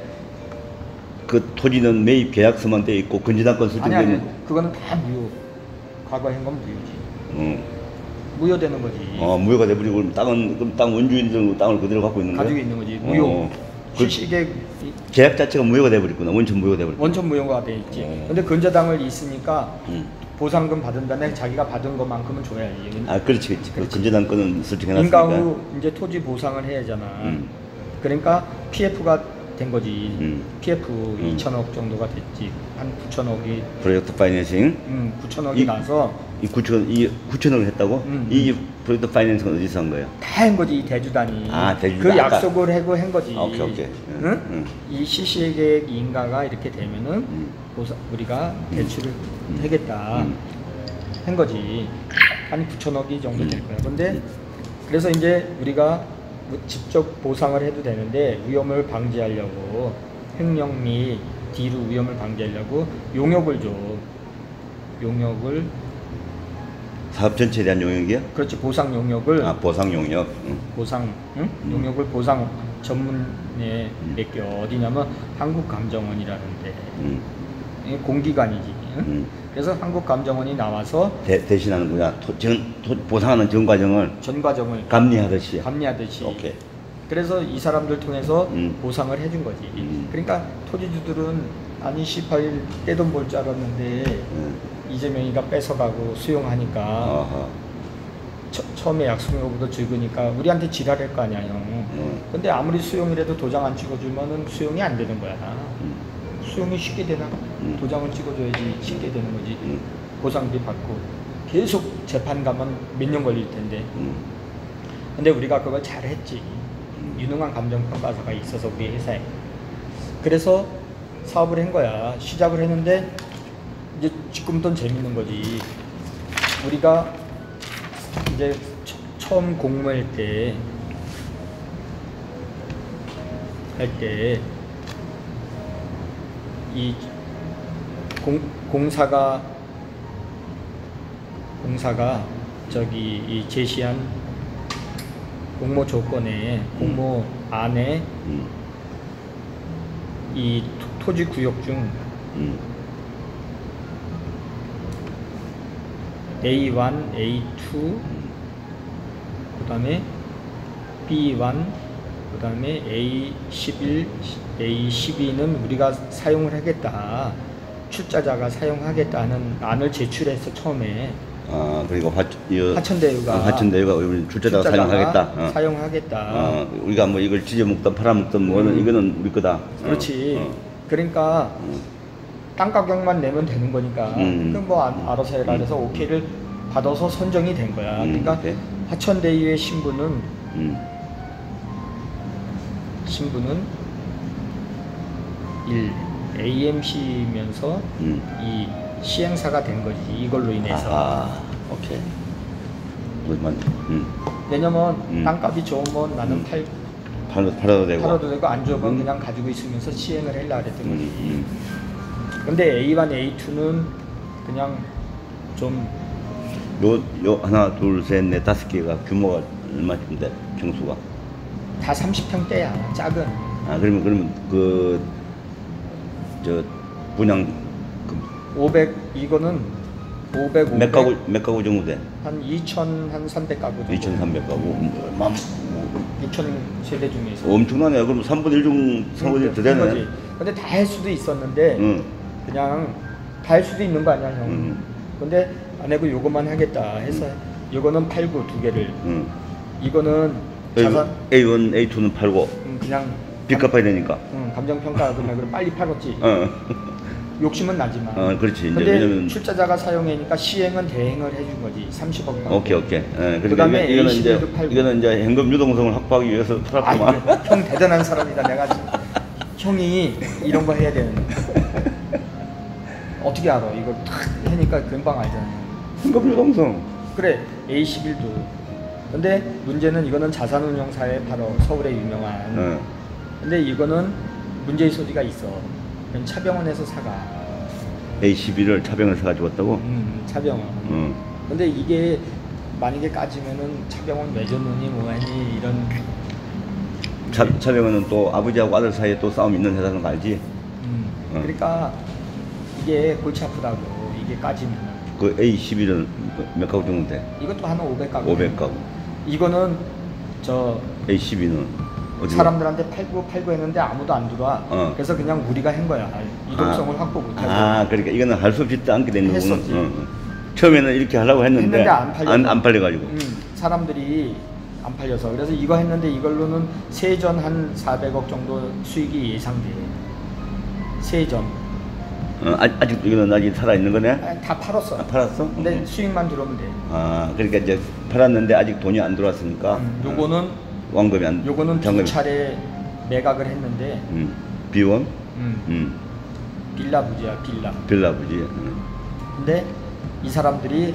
그 토지는 매입 계약서만 돼 있고 건지당권 설정되는. 아니 그거는 다 무효. 과거에 한 건 무효지. 무효되는 거지. 무효가 돼버리고 그럼 땅 원주인들 땅을 그대로 갖고 있는 거야? 가지고 있는 거지. 무효. 실시계획 계약 자체가 무효가 돼버렸구나. 원천 무효가 돼버렸구나. 원천 무효가 돼 있지. 근데 건저당을 있으니까 보상금 받은 다음에 자기가 받은 것만큼은 줘야지. 그렇지. 건저당권은 설정해놨으니까. 인가 후 이제 토지 보상을 해야 하잖아. 그러니까 PF가 된 거지. PF 2천억 정도가 됐지. 한 9천억이 프로젝트 파이낸싱. 9천억이 나서 이 9천억을 했다고? 이 프로젝트 파이낸싱은 어디서 한 거예요? 다 한 거지 이 대주단이. 대주단. 그 약속을 하고 한 거지. 오케이. 응? 이 실시계획 인가가 이렇게 되면은 우리가 대출을 하겠다 한 거지. 한 9천억이 정도 될 거야. 근데 그래서 이제 우리가 직접 보상을 해도 되는데 위험을 방지하려고 횡령 및 뒤로 위험을 방지하려고 용역을 줘. 용역을 사업 전체에 대한 용역이야? 그렇지. 보상 용역을 보상 용역. 보상 용역을 보상 전문에 맡겨. 어디냐면 한국감정원이라는데 공기관이지. 그래서 한국감정원이 나와서 대신하는구나. 보상하는 전 과정을 감리하듯이. 오케이. 그래서 이 사람들 통해서 보상을 해준 거지. 그러니까 토지주들은 아니 18일 떼돈 벌 줄 알았는데 이재명이가 뺏어가고 수용하니까 처음에 약속료보다 적으니까 우리한테 지랄할 거 아니야 형. 근데 아무리 수용이라도 도장 안 찍어주면은 수용이 안 되는 거야. 수용이 쉽게 되나? 도장을 찍어줘야지 쉽게 되는 거지. 보상비 받고 계속 재판 가면 몇 년 걸릴 텐데. 근데 우리가 그걸 잘했지. 유능한 감정평가사가 있어서 우리 회사에. 그래서 사업을 한 거야. 시작을 했는데 이제 지금부터는 재밌는 거지. 우리가 이제 처음 공모할 때 이 공사가 저기 이 제시한 공모 조건에 공모 안에 이 토지 구역 중 A1, A2 그다음에 B1 그다음에 A11, A12는 우리가 사용을 하겠다. 출자자가 사용하겠다는 안을 제출해서 처음에 그리고 화천대유가 우리 출자자가 사용하겠다. 사용하겠다. 우리가 뭐 이걸 찢어먹든 팔아먹든 뭐는 이거는 우리 거다. 그렇지. 그러니까 땅 가격만 내면 되는 거니까 그럼 뭐 알아서 해라 그래서 오케이를 받아서 선정이 된 거야. 그러니까 화천대유의 신분은 1 AMC면서 이 시행사가 된 거지. 이걸로 인해서. 오케이. 왜냐면 땅값이 좋으면 나는 팔아도 되고 안 좋으면 그냥 가지고 있으면서 시행을 하려고 했던 거지. 근데 A1, A2는 그냥 좀 요 하나, 둘, 셋, 넷, 다섯 개가 규모가 얼마쯤 돼? 평수가? 다 30평대야. 작은. 아, 그러면 저 분양 500 이거는 500, 500. 몇 가구 정도 돼? 한 2,000, 한 300가구 정도. 2,300 가구. 6천 세대 중에서. 엄청나네. 그럼 3분의 1 중, 3분의 1 더 되네. 근데 다 할 수도 있었는데 응. 그냥 다 할 수도 있는 거 아니야, 형. 근데 안 하고 요것만 하겠다 해서 요거는 팔고 두 개를. 이거는 자산 A1, A2는 팔고 그냥 빚 갚아야 되니까. 감정평가 금액으로 빨리 팔았지. 욕심은 나지만. 그렇지. 근데 왜냐면 출자자가 사용하니까 시행은 대행을 해준 거지. 30억. 오케이. 그다음에 이거는 이제 A11도 팔고. 이거는 이제 현금 유동성을 확보하기 위해서 팔았구만. 형 대단한 사람이다. 내가 지금. 형이 이런 거 해야 되는데. 어떻게 알아? 이거 탁 하니까 금방 알잖아. 현금 유동성. 그래, A11도. 근데 문제는 이거는 자산운용사에 바로 서울에 유명한. 근데 이거는 문제의 소지가 있어. 그럼 차병원에서 사가. A11을 차병을 사가지고 왔다고? 차병원. 근데 이게 만약에 까지면은 차병원 매졌느니 뭐하니 이런. 차병원은 또 아버지하고 아들 사이에 또 싸움이 있는 회사는 거 알지? 그러니까 이게 골치 아프다고 이게 까지면. 그 A11은 몇 가구 정도 돼? 이것도 한 500가구. 500가구. 이거는 저 A12는 어디? 사람들한테 팔고 했는데 아무도 안 들어와. 그래서 그냥 우리가 한 거야. 이동성을 확보 못하고. 그러니까 이거는 할 수 없이 않게 된 거구나. 했었지. 처음에는 이렇게 하려고 했는데 안 팔려가지고. 사람들이 안 팔려서. 그래서 이거 했는데 이걸로는 세전 한 400억 정도 수익이 예상돼. 세전. 아직도 이거는 아직 살아있는 거네? 다 팔았어. 팔았어? 근데 수익만 들어오면 돼. 그러니까 이제 팔았는데 아직 돈이 안 들어왔으니까. 요거는 원금이 안. 요거는 두 차례 매각을 했는데. B1? 빌라 부지야, 빌라. 빌라 부지. 근데 이 사람들이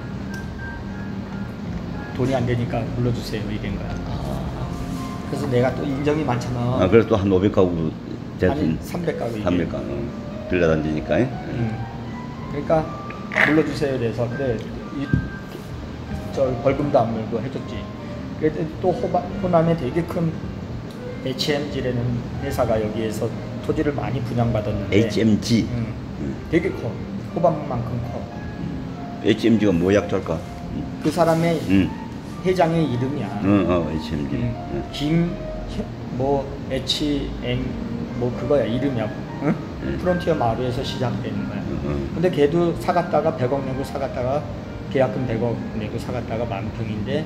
돈이 안 되니까 불러주세요 이런 거야. 그래서 내가 또 인정이 많잖아. 그래서 또 한 500가구 한 300가구. 300가구. 빌라 단지니까. 그러니까 불러주세요 그래서 그래 저 벌금도 안 물고 해줬지. 그래도 또 호남에 되게 큰 HMG라는 회사가 여기에서 토지를 많이 분양받았는데. HMG. 되게 커. 호반만큼 커. HMG가 뭐 약자일까? 그 사람의 회장의 이름이야. HMG. 뭐 HM 뭐 그거야 이름이야. 프론티어 마루에서 시작되는 거야. 근데 걔도 사갔다가 100억 내고 사갔다가 계약금 100억 내고 사갔다가 10,000평인데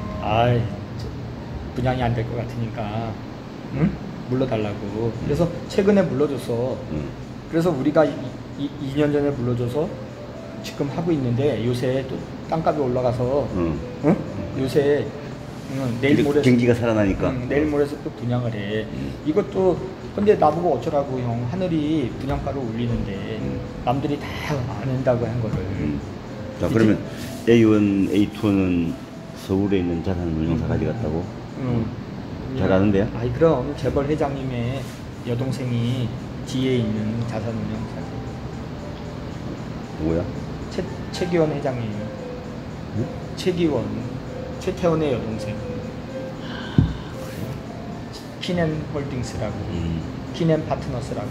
분양이 안 될 것 같으니까 물러달라고. 그래서 최근에 물러줘서. 그래서 우리가 2년 전에 물러줘서 지금 하고 있는데 요새 또 땅값이 올라가서 요새 내일 모레 경기가 살아나니까 내일 모레서 또 분양을 해. 이것도 근데 나보고 어쩌라고 형. 하늘이 분양가를 올리는데 남들이 다 안 한다고 한 거를. 자, 그러면 A1, A2는 서울에 있는 자산운용사 가져갔다고? 잘하는데요? 그럼 재벌 회장님의 여동생이 뒤에 있는 자산운용사지. 누구야? 최기원 회장님. 최기원, 최태원의 여동생. 키넨홀딩스라고. 키넨 파트너스라고.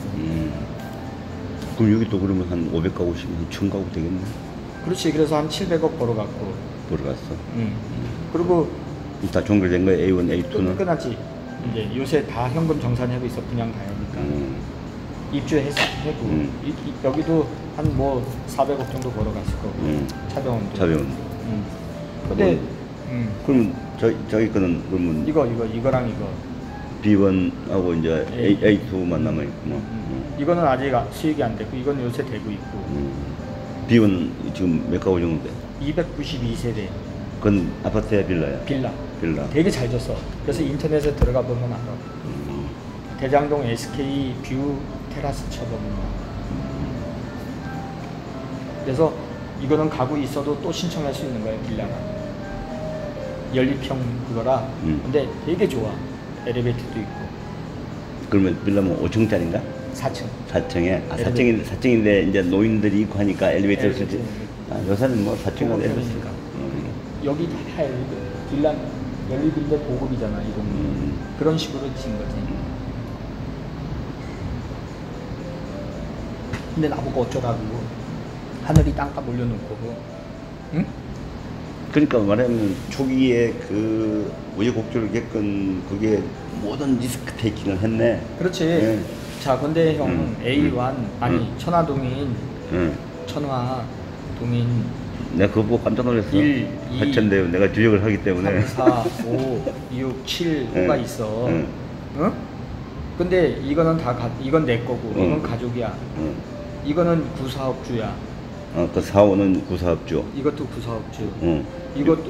그럼 여기 또 그러면 한 500가구씩 한 1000가구 되겠네? 그렇지. 그래서 한 700억 벌어갔고. 벌어갔어. 그리고 다 종결된 거야. A1, A2는? 끝났지. 이제 요새 다 현금 정산하고 있어. 분양 다 하니까. 입주해고 여기도 한 뭐 400억 정도 벌어갔을 거고. 차병원도. 근데 그러면 저기 거는 그러면 이거랑 이거 B1하고 이제 A2만 남아있구나. 이거는 아직 수익이 안 됐고 이건 요새 되고 있고. B1 지금 몇 가구 정도 돼? 292세대. 그건 아파트야 빌라야? 빌라. 되게 잘 졌어. 그래서 인터넷에 들어가 보면 알아. 대장동 SK 뷰 테라스 쳐보면. 그래서 이거는 가구 있어도 또 신청할 수 있는 거예요. 빌라가. 연립형 그거라. 근데 되게 좋아. 엘리베이터도 있고. 그러면 빌라면 5층짜리인가? 4층. 4층에? 아, 4층인데 이제 노인들이 있고 하니까 엘리베이터를 쓰지. 아, 요새는 뭐 4층은 엘리베이터. 고급형이니까. 여기 다 빌라 열리빌레 고급이잖아 이 동네. 그런 식으로 지은 거지. 근데 나보고 어쩌라고 하늘이 땅값 올려놓고, 응? 그러니까 말하면 초기에 그 우여곡절을 겪은 그게 모든 리스크 테이킹을 했네. 그렇지. 예. 자, 근데 형 A1 아니 천화동인 천화 동인 내가 그거 보고 깜짝 놀랐어. 1, 2, 하천대요. 내가 주역을 하기 때문에. 3, 4, 5, 6, 7호가 있어. 응. 응? 근데 이거는 이건 내 거고, 이건 가족이야. 응. 이거는 구사업주야. 그 사원은 구사업주. 이것도 구사업주. 응. 이것도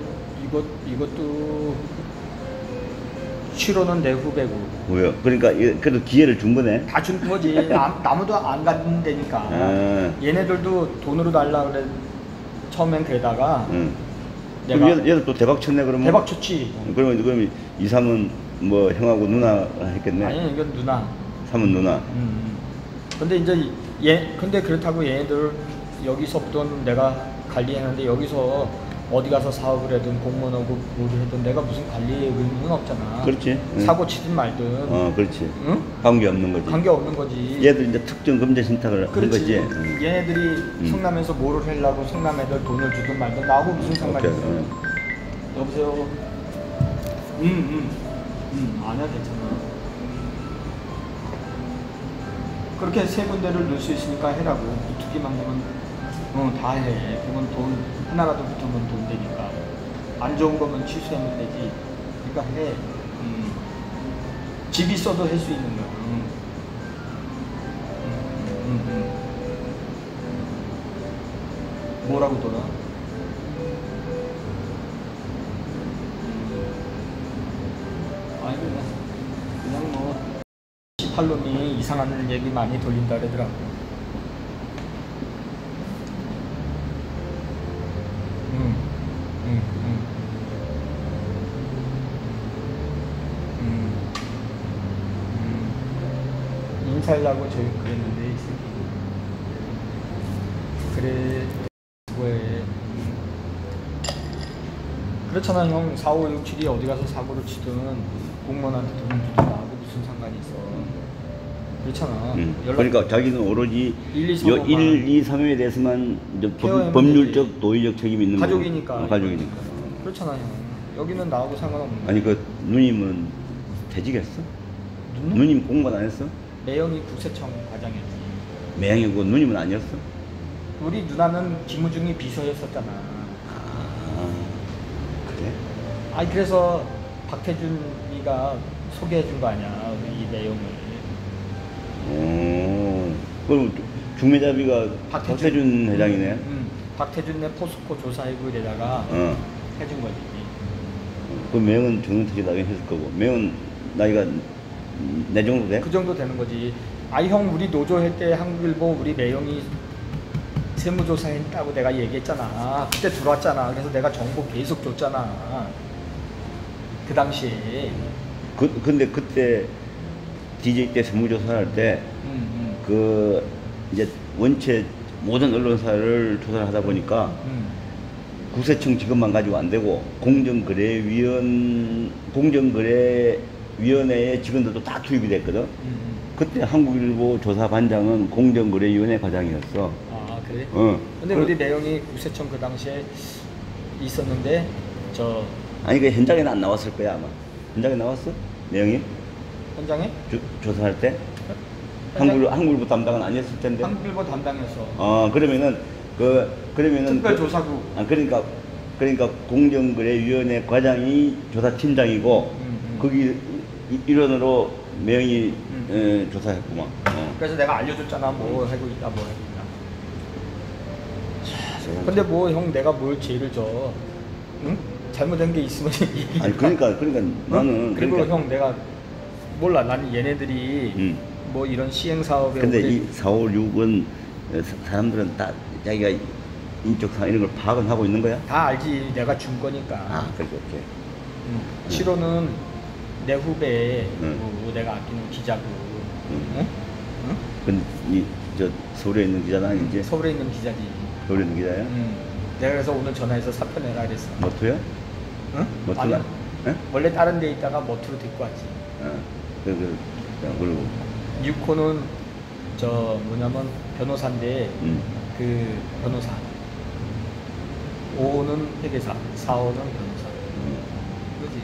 치로는 내 후배고. 뭐요? 그러니까 그래도 기회를 준 거네. 다 준 거지. 나무도 안 갔는데니까. 아. 얘네들도 돈으로 달라 그래. 처음엔 그러다가 응. 내가 그럼 얘도 또 대박 쳤네 그러면. 대박 쳤지. 그러면 이삼은 뭐 형하고 누나 했겠네. 아니 이건 누나. 삼은 누나. 근데 이제 근데 그렇다고 얘네들 여기서부터 내가 관리하는데 여기서 어디 가서 사업을 하든 공무원하고 뭐를 하든 내가 무슨 관리의 의무는 없잖아. 그렇지. 사고 치든 말든. 그렇지. 응? 관계 없는 거지. 관계 없는 거지. 얘들 이제 특정 금제 신탁을 한 그렇지. 거지. 얘네들이 성남에서 뭐를 하려고 성남 애들 돈을 주든 말든 나하고 무슨 상관이 있어. 여보세요. 아니야 괜찮아. 그렇게 세 군데를 넣을 수 있으니까 해라고. 두기만 하면 다 해. 그건 돈 하나라도 붙으면 돈 되니까. 안 좋은 거면 취소하면 되지. 그러니까 해. 집 있어도 할 수 있는 거야. 뭐라고 돌아? 아니 그냥 뭐 18놈이 이상한 얘기 많이 돌린다 그러더라고. 인사하려고 저희 그랬는데 이 새끼 그래 뭐해. 그렇잖아 형. 4, 5, 6, 7이 어디 가서 사고를 치든 공무원한테 돈 주든 나하고 무슨 상관이 있어. 그렇잖아. 그러니까 자기는 오로지 1, 2, 3, 1, 2, 3에 대해서만 이제 케어하면 법률적, 되지. 도의적 책임이 있는 거고. 가족이니까. 가족이니까. 그렇잖아 형. 여기는 나하고 상관없는 거야. 아니 그 누님은 퇴직했어? 누님 공무원 안 했어? 매형이 국세청 과장이었지. 매형이고 누님은 아니었어? 우리 누나는 김우중이 비서였었잖아. 아 그래? 아니 그래서 박태준이가 소개해준 거 아니야 이 내용을. 그럼 중매자비가 박태준 회장이네. 박태준 내 포스코 조사회부에다가 해준 거지. 그 매형은 정년퇴직 나중에 했을 거고. 매형은 나이가 내 정도 돼? 그 정도 되는 거지. 아이 형 우리 노조 할 때 한국일보 우리 매형이 세무조사 했다고 내가 얘기했잖아. 그때 들어왔잖아. 그래서 내가 정보 계속 줬잖아. 그 당시에. 근데 그때 DJ 때 세무조사할 때 그 이제 원체 모든 언론사를 조사를 하다 보니까 국세청 직업만 가지고 안 되고 공정거래위원회의 직원들도 다 투입이 됐거든. 그때 한국일보 조사반장은 공정거래위원회 과장이었어. 아 그래? 근데 우리 내용이 국세청 그 당시에 있었는데 아니 그 현장에는 안 나왔을 거야 아마. 현장에 나왔어? 내용이? 현장에? 조사할 때? 한국일보 담당은 아니었을 텐데. 한국일보 담당이었어. 그러면은 특별조사국. 그러니까 공정거래위원회 과장이 조사팀장이고 거기 일원으로 매형이 조사했구만. 그래서 내가 알려줬잖아. 뭐 하고 있다 뭐 하고 있다. 근데 뭐 형 내가 뭘 죄를 져? 응? 잘못된 게 있으면 아니 그러니까 나는 그리고 그러니까, 형 내가 몰라. 나는 얘네들이 뭐 이런 시행 사업에 근데 이 4, 5, 6은 사람들은 다 자기가 인적사항 이런 걸 파악은 하고 있는 거야? 다 알지. 내가 준 거니까. 그렇게. 7호는 내 후배, 응. 내가 아끼는 기자고. 응. 응? 응? 근데 저 서울에 있는 기자나 이제 서울에 있는 기자지. 서울에 있는 기자야? 내가 그래서 오늘 전화해서 사표 내라 그랬어. 머투야? 응? 머투가? 아니, 예? 원래 다른 데 있다가 머투로 데리고 왔지. 그리고 유코는 저 뭐냐면 변호사인데 그 변호사. 5호는 회계사, 4호는 변호사. 그지.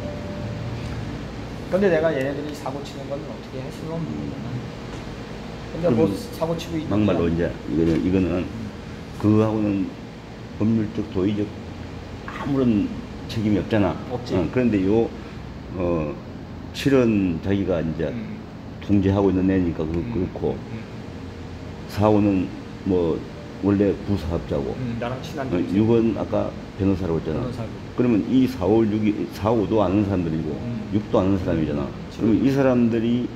근데 내가 얘네들이 사고 치는 건 어떻게 할 수는 없는 거야. 근데 뭐 사고 치고 있는 막말로 이제 이거는 그하고는 법률적 도의적 아무런 책임이 없잖아. 없지. 그런데 실은 자기가 이제 통제하고 있는 애니까 그렇고 사호는 뭐 원래 부사업자고 나랑 친한 6은 아까 변호사라고 했잖아. 변호사고. 그러면 이 4호, 6이 4호도 아는 사람들이고 6도 아는 사람이잖아. 그러면 이 사람들이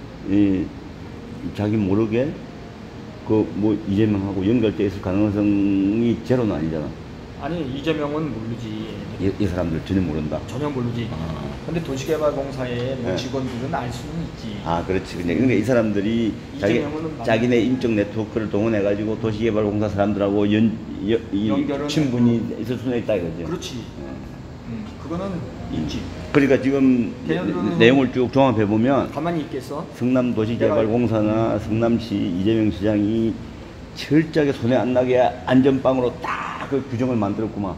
자기 모르게 그 뭐 이재명하고 연결돼 있을 가능성이 제로는 아니잖아. 아니 이재명은 모르지. 이 사람들 전혀 모른다. 전혀 모르지. 근데 도시개발공사의 뭐 네. 직원들은 알 수는 있지. 아, 그렇지. 그러니까 이 사람들이 이재명은 자기네 인적 네트워크를 동원해가지고 도시개발공사 사람들하고 연결은 친분이 있을 수는 있다 이거지. 그렇지. 그거는 있지. 그러니까 지금 걔네들은 내용을 쭉 종합해 보면 가만히 있겠어? 성남도시개발공사나 성남시 이재명 시장이 철저하게 손에 안 나게 안전빵으로 딱 그 규정을 만들었구만.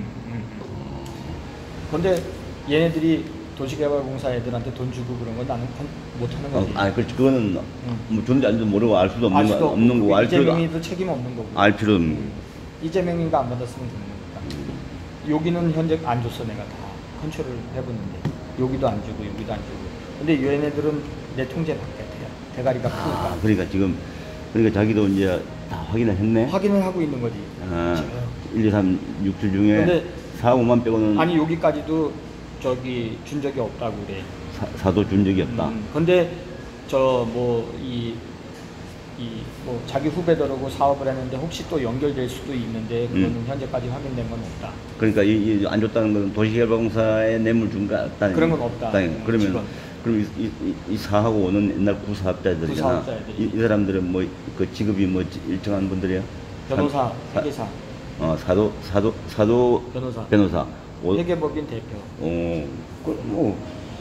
근데 얘네들이 도시개발공사 애들한테 돈 주고 그런 건 나는 못하는 거지. 아, 그렇지. 그거는 뭐 존재 안 존재 모르고 알 수도 알 수도 없는 거고 알 필요도 이재명이도 책임 없는 거고. 알 필요는 이재명이가 안 받았으면 되는 거니까. 여기는 현재 안 줬어. 내가 다 컨트롤 해보는데 여기도 안 주고 여기도 안 주고. 근데 얘네들은 내 통제 바깥이야. 대가리가 크니까. 그러니까 자기도 이제 다 확인을 했네. 확인을 하고 있는 거지. 1, 2, 3, 6주 중에 근데 4, 5만 빼고는 아니 여기까지도 저기 준 적이 없다고 그래. 사도 준 적이 없다. 근데 저 뭐 뭐 자기 후배들하고 사업을 했는데 혹시 또 연결될 수도 있는데 그거는 현재까지 확인된 건 없다. 그러니까 이 안 줬다는 건 도시개발공사에 뇌물 준 거 없다는 그런 건 없다. 그러면 이 4하고 5는 옛날 구사업자들이잖아. 구사업자애들이. 이 사람들은 뭐 그 직업이 뭐 일정한 분들이야? 변호사, 회계사, 사도 변호사. 회계법인 대표. 뭐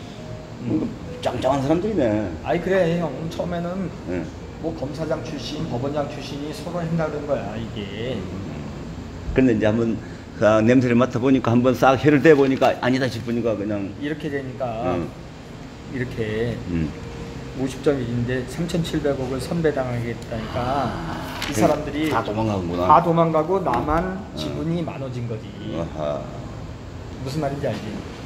짱짱한 사람들이네. 아이 그래 형 처음에는 예. 뭐 검사장 출신, 법원장 출신이 서로 한다 그런 거야 이게. 근데 이제 한번 냄새를 맡아보니까 한번 싹 혀를 대보니까 아니다 싶으니까 그냥 이렇게 되니까 이렇게 50점인데 3,700억을 선배당하겠다니까 이 사람들이 다 도망가는구나. 다 도망가고 나만 지분이 많아진 거지. 아하. 무슨 말인지 알지?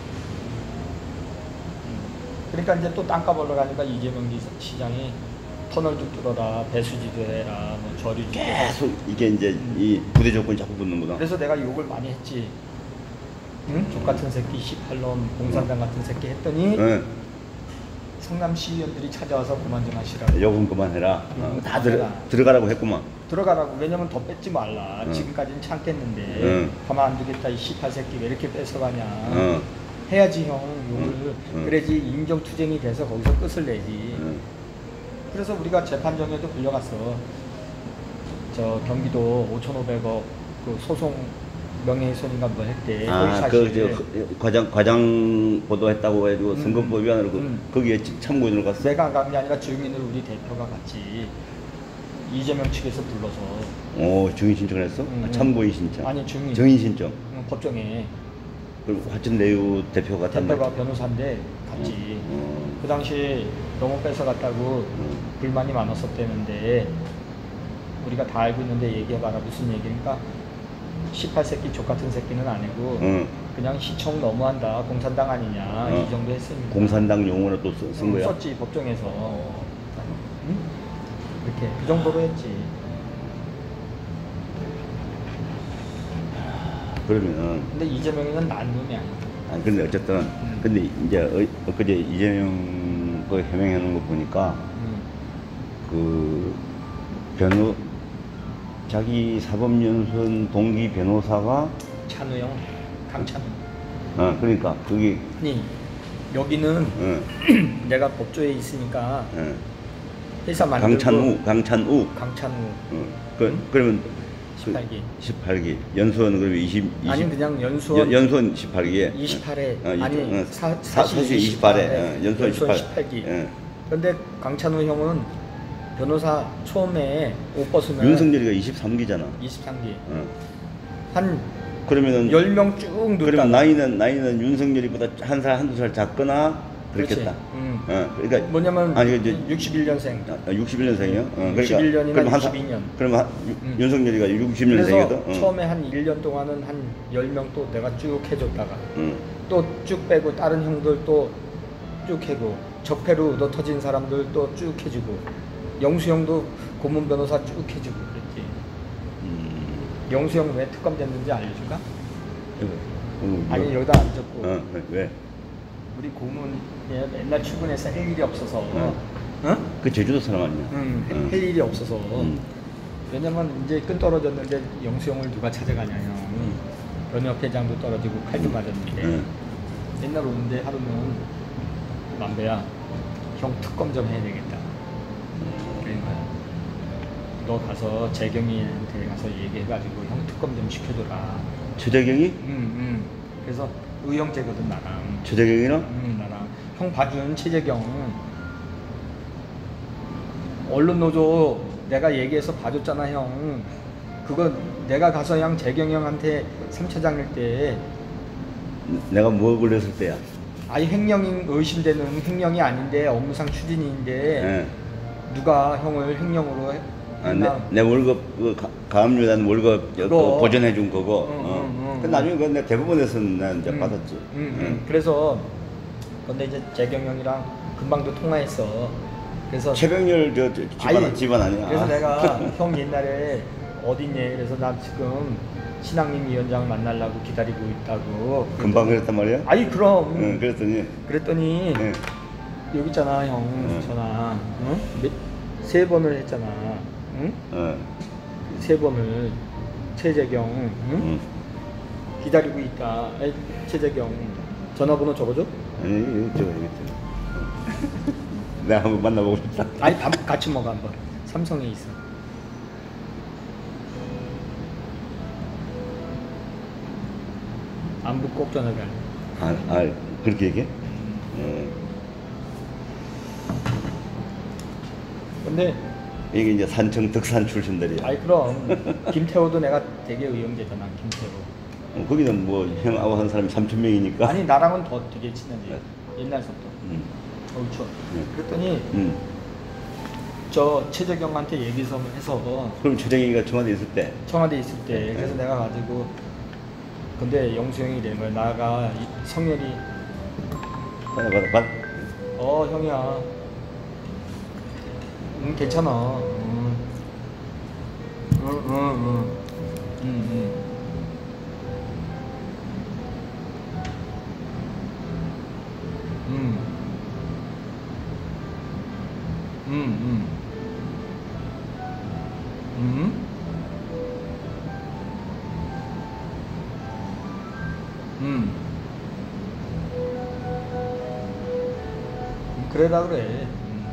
그러니까 이제 또 땅값 올라가니까 이재명 시장이 터널도 뚫어라, 배수지도 해라, 뭐 저류지도 해라. 계속 이게 이제 이 부대 조건이 자꾸 붙는구나. 그래서 내가 욕을 많이 했지. 응? 족 같은 새끼, 18놈, 공산당 같은 새끼 했더니 응. 성남시 의원들이 찾아와서 그만 좀 하시라고. 욕은 그만해라. 다 그만해라. 들어가라고 했구만. 들어가라고. 왜냐면 더 뺏지 말라. 지금까지는 참겠는데 응. 가만 안 두겠다. 이 18새끼 왜 이렇게 뺏어가냐. 응. 해야지 형 욕을. 그래야지 인정투쟁이 돼서 거기서 끝을 내지. 그래서 우리가 재판정에도 불려갔어. 저 경기도 5,500억 그 소송 명예훼손인가 뭐 했대. 과장 보도했다고 해가지고 선거법 위반으로 거기에 참고인으로 갔어. 내가 간 게 아니라 증인을 우리 대표가 같이 이재명 측에서 불러서. 증인 신청을 했어? 참고인 신청. 아니 증인. 증인 신청. 법정에. 그리고 화천대유 대표가 대표가 변호사인데 같이. 그 당시 너무 뺏어갔다고 불만이 많았었대는데 우리가 다 알고 있는데 얘기해봐라. 무슨 얘기니까 18새끼 족같은 새끼는 아니고 그냥 시청 너무한다. 공산당 아니냐. 이 정도 했으니까. 공산당 용어를 또 쓴 거야? 썼지 법정에서. 응? 이렇게 그 정도로 했지. 그러면 근데 이재명이는 난 놈이 아니야. 아니 근데 어쨌든 근데 이제 엊그제 이재명 그 해명해 놓은 거 보니까 그 자기 사법연수원 동기 변호사가 찬우 형, 강찬우. 그러니까 그게 아니 여기는 어. 내가 법조에 있으니까 어. 회사 만들고 강찬우. 강찬우. 그러면 18기. 18기. 연수원은 그러면 20. 아니 그냥 연수원. 연수원 18기에. 28회. 아니 사실 28회. 연수원 18기. 그런데 강찬우 형은 변호사 처음에 옷 벗으면 윤석열이가 23기잖아. 23기. 어. 한 그러면은 10명 쭉 그러면 늙다가 나이는 윤석열이보다 한 살 한두 살 작거나 그렇겠다. 그러니까 뭐냐면 아니 이제 61년생. 61년생이요? 그러니까 61년이나 그럼 62년. 그러면 윤석열이가 그래서 60년생이거든. 처음에 한 1년 동안은 한 10명 또 내가 쭉 해줬다가 또 쭉 빼고 다른 형들 또 쭉 해고 적폐로 얻어 터진 사람들 또 쭉 해주고 영수 형도 고문 변호사 쭉 해주고 그랬지. 영수 형 왜 특검 됐는지 알려줄까? 아니 여기다 안 적고 왜? 우리 고문 맨날 출근해서 할 일이 없어서 그 제주도 사람 아니야? 할 일이 없어서 왜냐면 이제 끈 떨어졌는데 영수 형을 누가 찾아가냐 형. 변협회장도 떨어지고 칼도 맞았는데 맨날 오는데 하루는 만배야 형 특검 좀 해야 되겠다. 그러니까 너 가서 재경이한테 가서 얘기해가지고 형 특검 좀 시켜줘라. 최재경이? 그래서 의형제거든 나랑. 최재경이랑? 나랑 형 봐준 최재경 언론노조 내가 얘기해서 봐줬잖아 형. 그거 내가 가서 형 재경 형한테 3차장일 때 내가 뭐 걸렸을 때야? 아니 횡령 의심되는 횡령이 아닌데 업무상 추진인데 누가 형을 횡령으로 내 월급 그 가압류단 월급 그거. 보전해 준 거고. 그 나중에 그건 내가 대법원에서는 난 이제 받았지. 그래서 근데 이제 재경 형이랑 금방도 통화했어. 그래서 최병렬 집안 아니야. 그래서 내가 형 옛날에 어딨니? 그래서 나 지금 신앙림 위원장 만나려고 기다리고 있다고. 금방 그랬단 말이야? 아니 그럼. 그랬더니 여기 있잖아 형 전화. 응? 3번을 했잖아. 응? 3번을 최재경 응? 기다리고 있다. 에이, 최재경 전화번호 적어줘? 아니 여기 내가 한번 만나보고 싶다. 아니 밥 같이 먹어 한번. 삼성에 있어. 안부 꼭 전화가. 그렇게 얘기해? 근데 이게 이제 산청 덕산 출신들이야. 아이 그럼 김태호도 내가 되게 의형제잖아. 김태호. 거기는 뭐 형하고 한 사람이 3,000명이니까. 아니 나랑은 더 되게 친한데 옛날부터. 그렇죠. 그랬더니 저 최재경한테 얘기 좀 해서. 그럼 최재경이가 청와대 있을 때? 청와대 있을 때. 그래서 내가 가지고 근데 영수 형이 이런 거야. 나가 성열이 받아. 형이야. 괜찮아. 그래라 그래.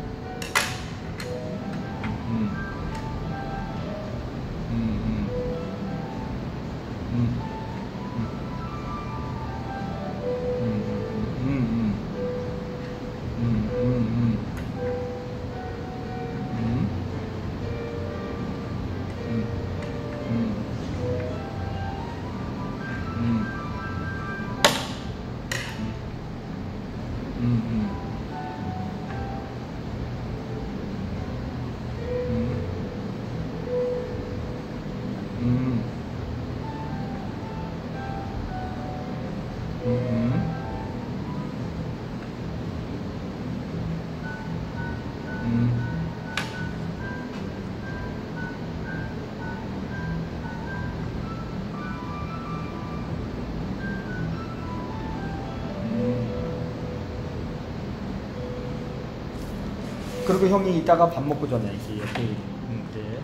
그리고 형이 이따가 밥 먹고 전화했지. 옆에 그래.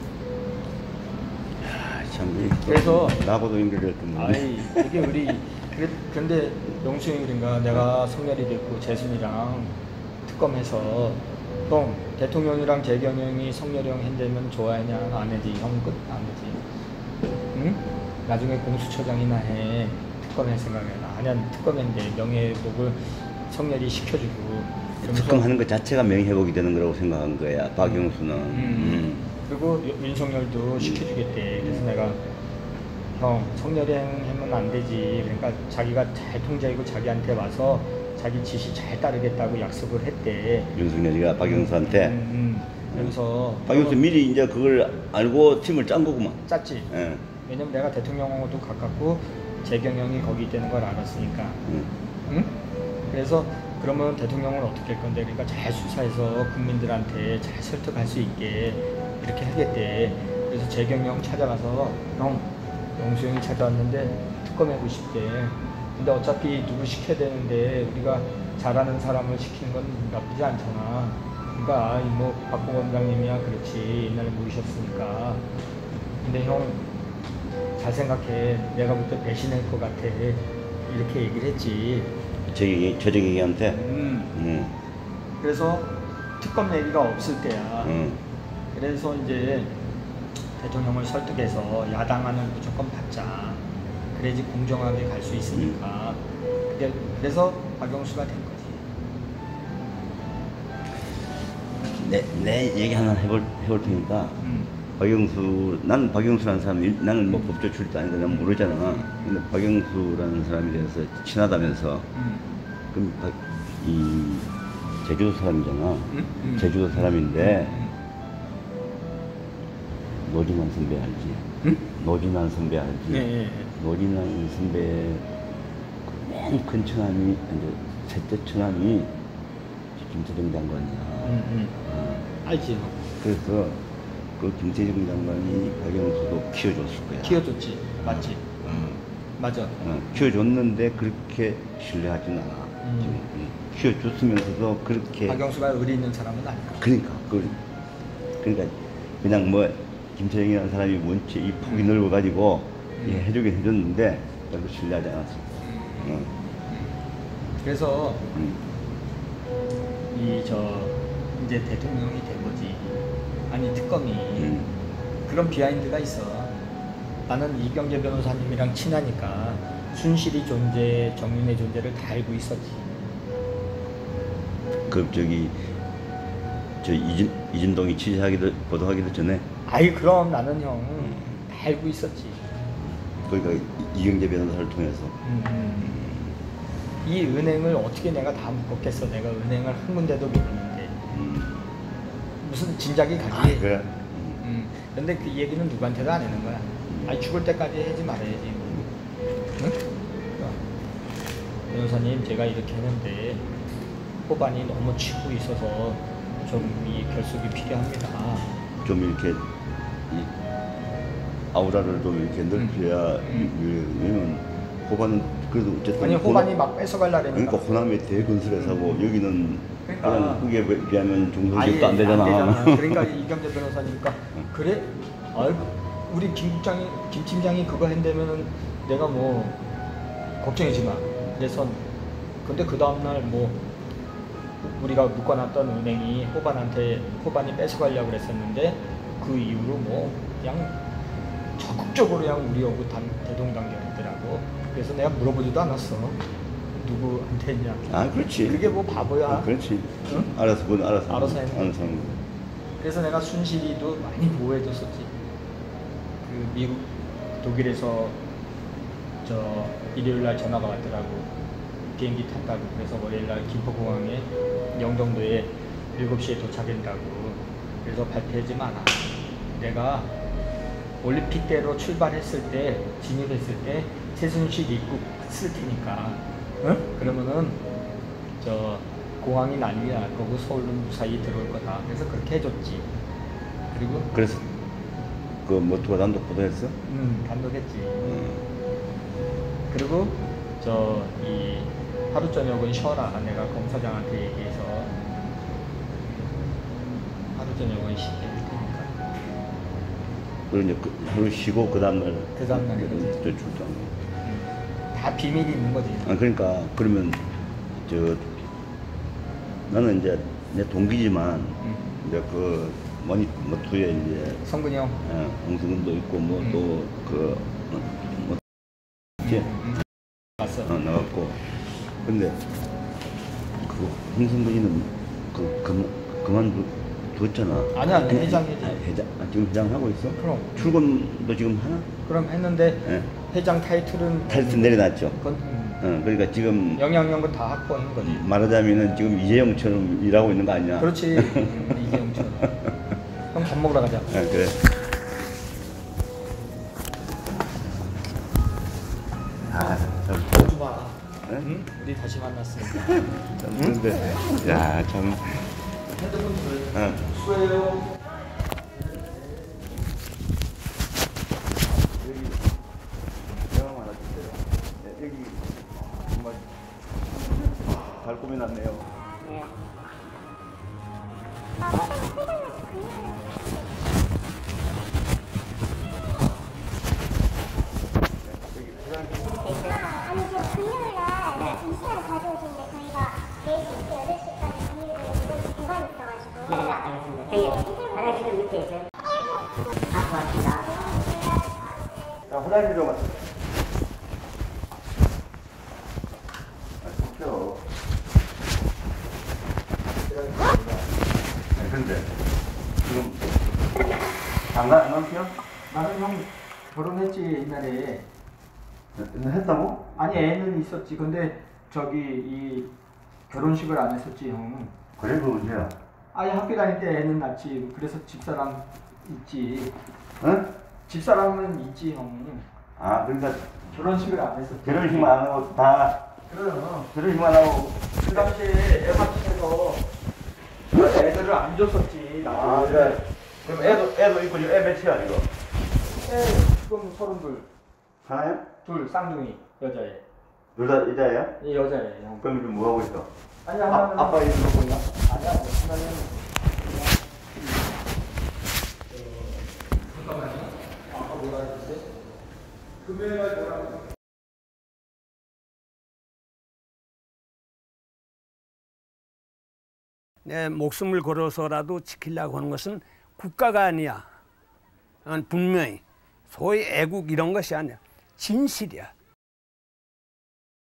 참 그래서 나하고도 연결됐던 아이 이게 우리 그런데 영수형이 그러니까 내가 성렬이 됐고 재순이랑 특검해서 형 대통령이랑 재경영이 성렬형 한다면 좋아하냐? 안 해지. 형 끝 안 해지. 응? 나중에 공수처장이나 해. 특검할 생각해라. 아니야 특검인데 명예회복을 성렬이 시켜주고. 특검하는 것 자체가 명예회복이 되는 거라고 생각한 거야 박영수는. 그리고 윤석열도 시켜주겠대. 그래서 내가 형 성렬행 하면 안 되지. 그러니까 자기가 잘 통제하고 자기한테 와서 자기 지시 잘 따르겠다고 약속을 했대. 윤석열이가 박영수한테. 그래서 박영수 미리 이제 그걸 알고 팀을 짠 거구만. 짰지. 예. 왜냐면 내가 대통령하고도 가깝고 재경영이 거기 있다는 걸 알았으니까. 응? 그래서 그러면 대통령은 어떻게 할 건데? 그러니까 잘 수사해서 국민들한테 잘 설득할 수 있게 이렇게 하겠대. 그래서 재경영 찾아가서 형 영수형이 찾아왔는데 특검하고 싶대. 근데 어차피 누구 시켜야 되는데 우리가 잘하는 사람을 시키는 건 나쁘지 않잖아. 그러니까 뭐 박보검장님이야 그렇지 옛날에 모이셨으니까. 근데 형 잘 생각해. 내가 볼 때 배신할 것 같아. 이렇게 얘기를 했지. 저저기한테. 그래서 특검 얘기가 없을 때야. 그래서 이제 대통령을 설득해서 야당안은 무조건 받자. 그래야지 공정하게 갈 수 있으니까. 그래서 박영수가 된 거지. 내 얘기 하나 해볼 테니까. 나는 박영수라는 사람이, 나는 뭐 법조 출도 아니고 난 모르잖아. 근데 박영수라는 사람에 대해서 친하다면서. 그럼 이 제주도 사람이잖아. 제주도 사람인데 노진환 선배 알지? 노진환 선배 알지? 네. 노진환 선배 맨 큰 처남이 이제 셋째 처남이 김태정 장관이야. 알지. 그래서 그 김태정 장관이 박영수도 키워줬을 거야. 키워줬지. 맞지. 맞아. 키워줬는데 그렇게 신뢰하진 않아. 키워줬으면서도 그렇게. 박영수가 의리 있는 사람은 아니야. 그러니까 그냥 뭐 김태정이라는 사람이 원체 이 폭이 넓어가지고 해주긴 해줬는데 별로 신뢰하지 않았어. 그래서 이제 대통령이 된 거지. 아니 특검이 그런 비하인드가 있어. 나는 이경재 변호사님이랑 친하니까 순실이 존재, 정윤의 존재를 다 알고 있었지. 이진동이 취재하기도 보도하기도 전에. 아이 그럼 나는 형 다 알고 있었지. 그러니까 이경재 변호사를 통해서. 이 은행을 어떻게 내가 다 묶었겠어. 내가 은행을 한 군데도 모르는데 무슨 진작이 가지. 그래? 근데 그 얘기는 누구한테도 안 하는 거야. 아니 죽을 때까지 하지 말아야지. 응? 변호사님 제가 이렇게 했는데 호반이 너무 치고 있어서 좀 이 결속이 필요합니다. 좀 이렇게 이 아우라를 좀 이렇게 넓혀야. 왜냐면 호반은 그래도 어쨌든. 아니 호반이 막 뺏어가려니까. 그러니까 호남이 대건설회사고 여기는 그러니까 그게 비하면 중소기업도 안 되잖아. 그러니까 이경재 변호사니까 그래? 아이고 우리 김 팀장이 그거 한다면은 내가 뭐 걱정하지 마. 그래서 근데 그 다음날 뭐 우리가 묶어놨던 은행이 호반이 뺏어가려고 그랬었는데 그 이후로 뭐 그냥 적극적으로 그냥 우리하고 대동단결했더라고. 그래서 내가 물어보지도 않았어. 누구한테 했냐. 아 그렇지. 그게 뭐 바보야. 그렇지. 응? 알아서 하는 거. 그래서 내가 순실이도 많이 보호해줬었지. 그 미국 독일에서 일요일날 전화가 왔더라고. 비행기 탄다고. 그래서 월요일날 김포공항에 영종도에 7시에 도착한다고. 그래서 발표하지 마라. 내가 올림픽대로 출발했을 때, 진입했을 때 최순실 입국 쓸 테니까. 응? 그러면은 공항이 난리가 날 거고 서울로 무사히 들어올 거다. 그래서 그렇게 해줬지. 그리고 그래서 그 모토가 단독 보도했어? 단독했지. 그리고 이 하루 저녁은 쉬어라. 내가 검사장한테 얘기해서 하루 저녁은 쉬게 할 테니까. 그리고 이제 하루 쉬고 그 다음날 그 다음날 출장. 다 다 비밀이 있는 거지. 아 그러니까 그러면 저 나는 이제 내 동기지만 이제 그 뭐니 뭐 뒤에 이제 성근이 형. 홍승근도 있고 뭐 또 그 뭐 봤어. 나갔고 근데 그 홍승근이는 그만뒀잖아. 아니야, 회장이지. 회장 지금 회장 하고 있어? 그럼. 출근도 지금 하나? 그럼 했는데 예. 회장 타이틀은 타이틀 내려놨죠. 그건, 그러니까 지금 영향력은 다 확보하는 거지. 말하자면은 지금 이재용처럼 일하고 있는 거 아니야? 그렇지. 이재용처럼. 그럼 밥 먹으러 가자. 그래. 참. 좀 봐. 응? 우리 다시 만났으니까. 근데 야 참. 핸드폰 들. 수고해요. 여기 정말 잘 꾸며놨네요. 아니 저 금요일날 좀 시간을 가져오시는데 저희가 4시, 8시까지 금요일에 공간이 있어가지고 네, 알겠습니다. 저희 화장실은 밑에 있어요. 아, 고맙습니다. 자, 화장실 좀 왔어. 아, 아니, 근데 지금 안 피어? 나는 형 결혼했지 옛날에. 했다고? 아니 애는 있었지. 근데 저기 이 결혼식을 안 했었지 형. 그래도 언제야? 아예 학교 다닐 때 애는 낳지. 그래서 집사람 있지. 응? 집사람은 있지 형. 아, 그러니까 결혼식을 안 했었지. 결혼식만 안 하고 다 그럼 결혼식만 하고. 그 당시에 애마트에서 애들을 안 줬었지. 아, 그래. 그럼 애도 있고 지금 애 몇이야 이거? 애 지금 32. 하나요? 둘 쌍둥이 여자애. 둘 다 여자예요? 이 여자애 형. 그럼 지금 뭐 하고 있어? 아니 하나는 아빠 이름 보고 있나? 아니야 하나는 그냥 잠깐만요. 아까 뭐라 했지? 금요일날 뭐라고? 내 목숨을 걸어서라도 지키려고 하는 것은 국가가 아니야. 분명히 소위 애국 이런 것이 아니야. 진실이야.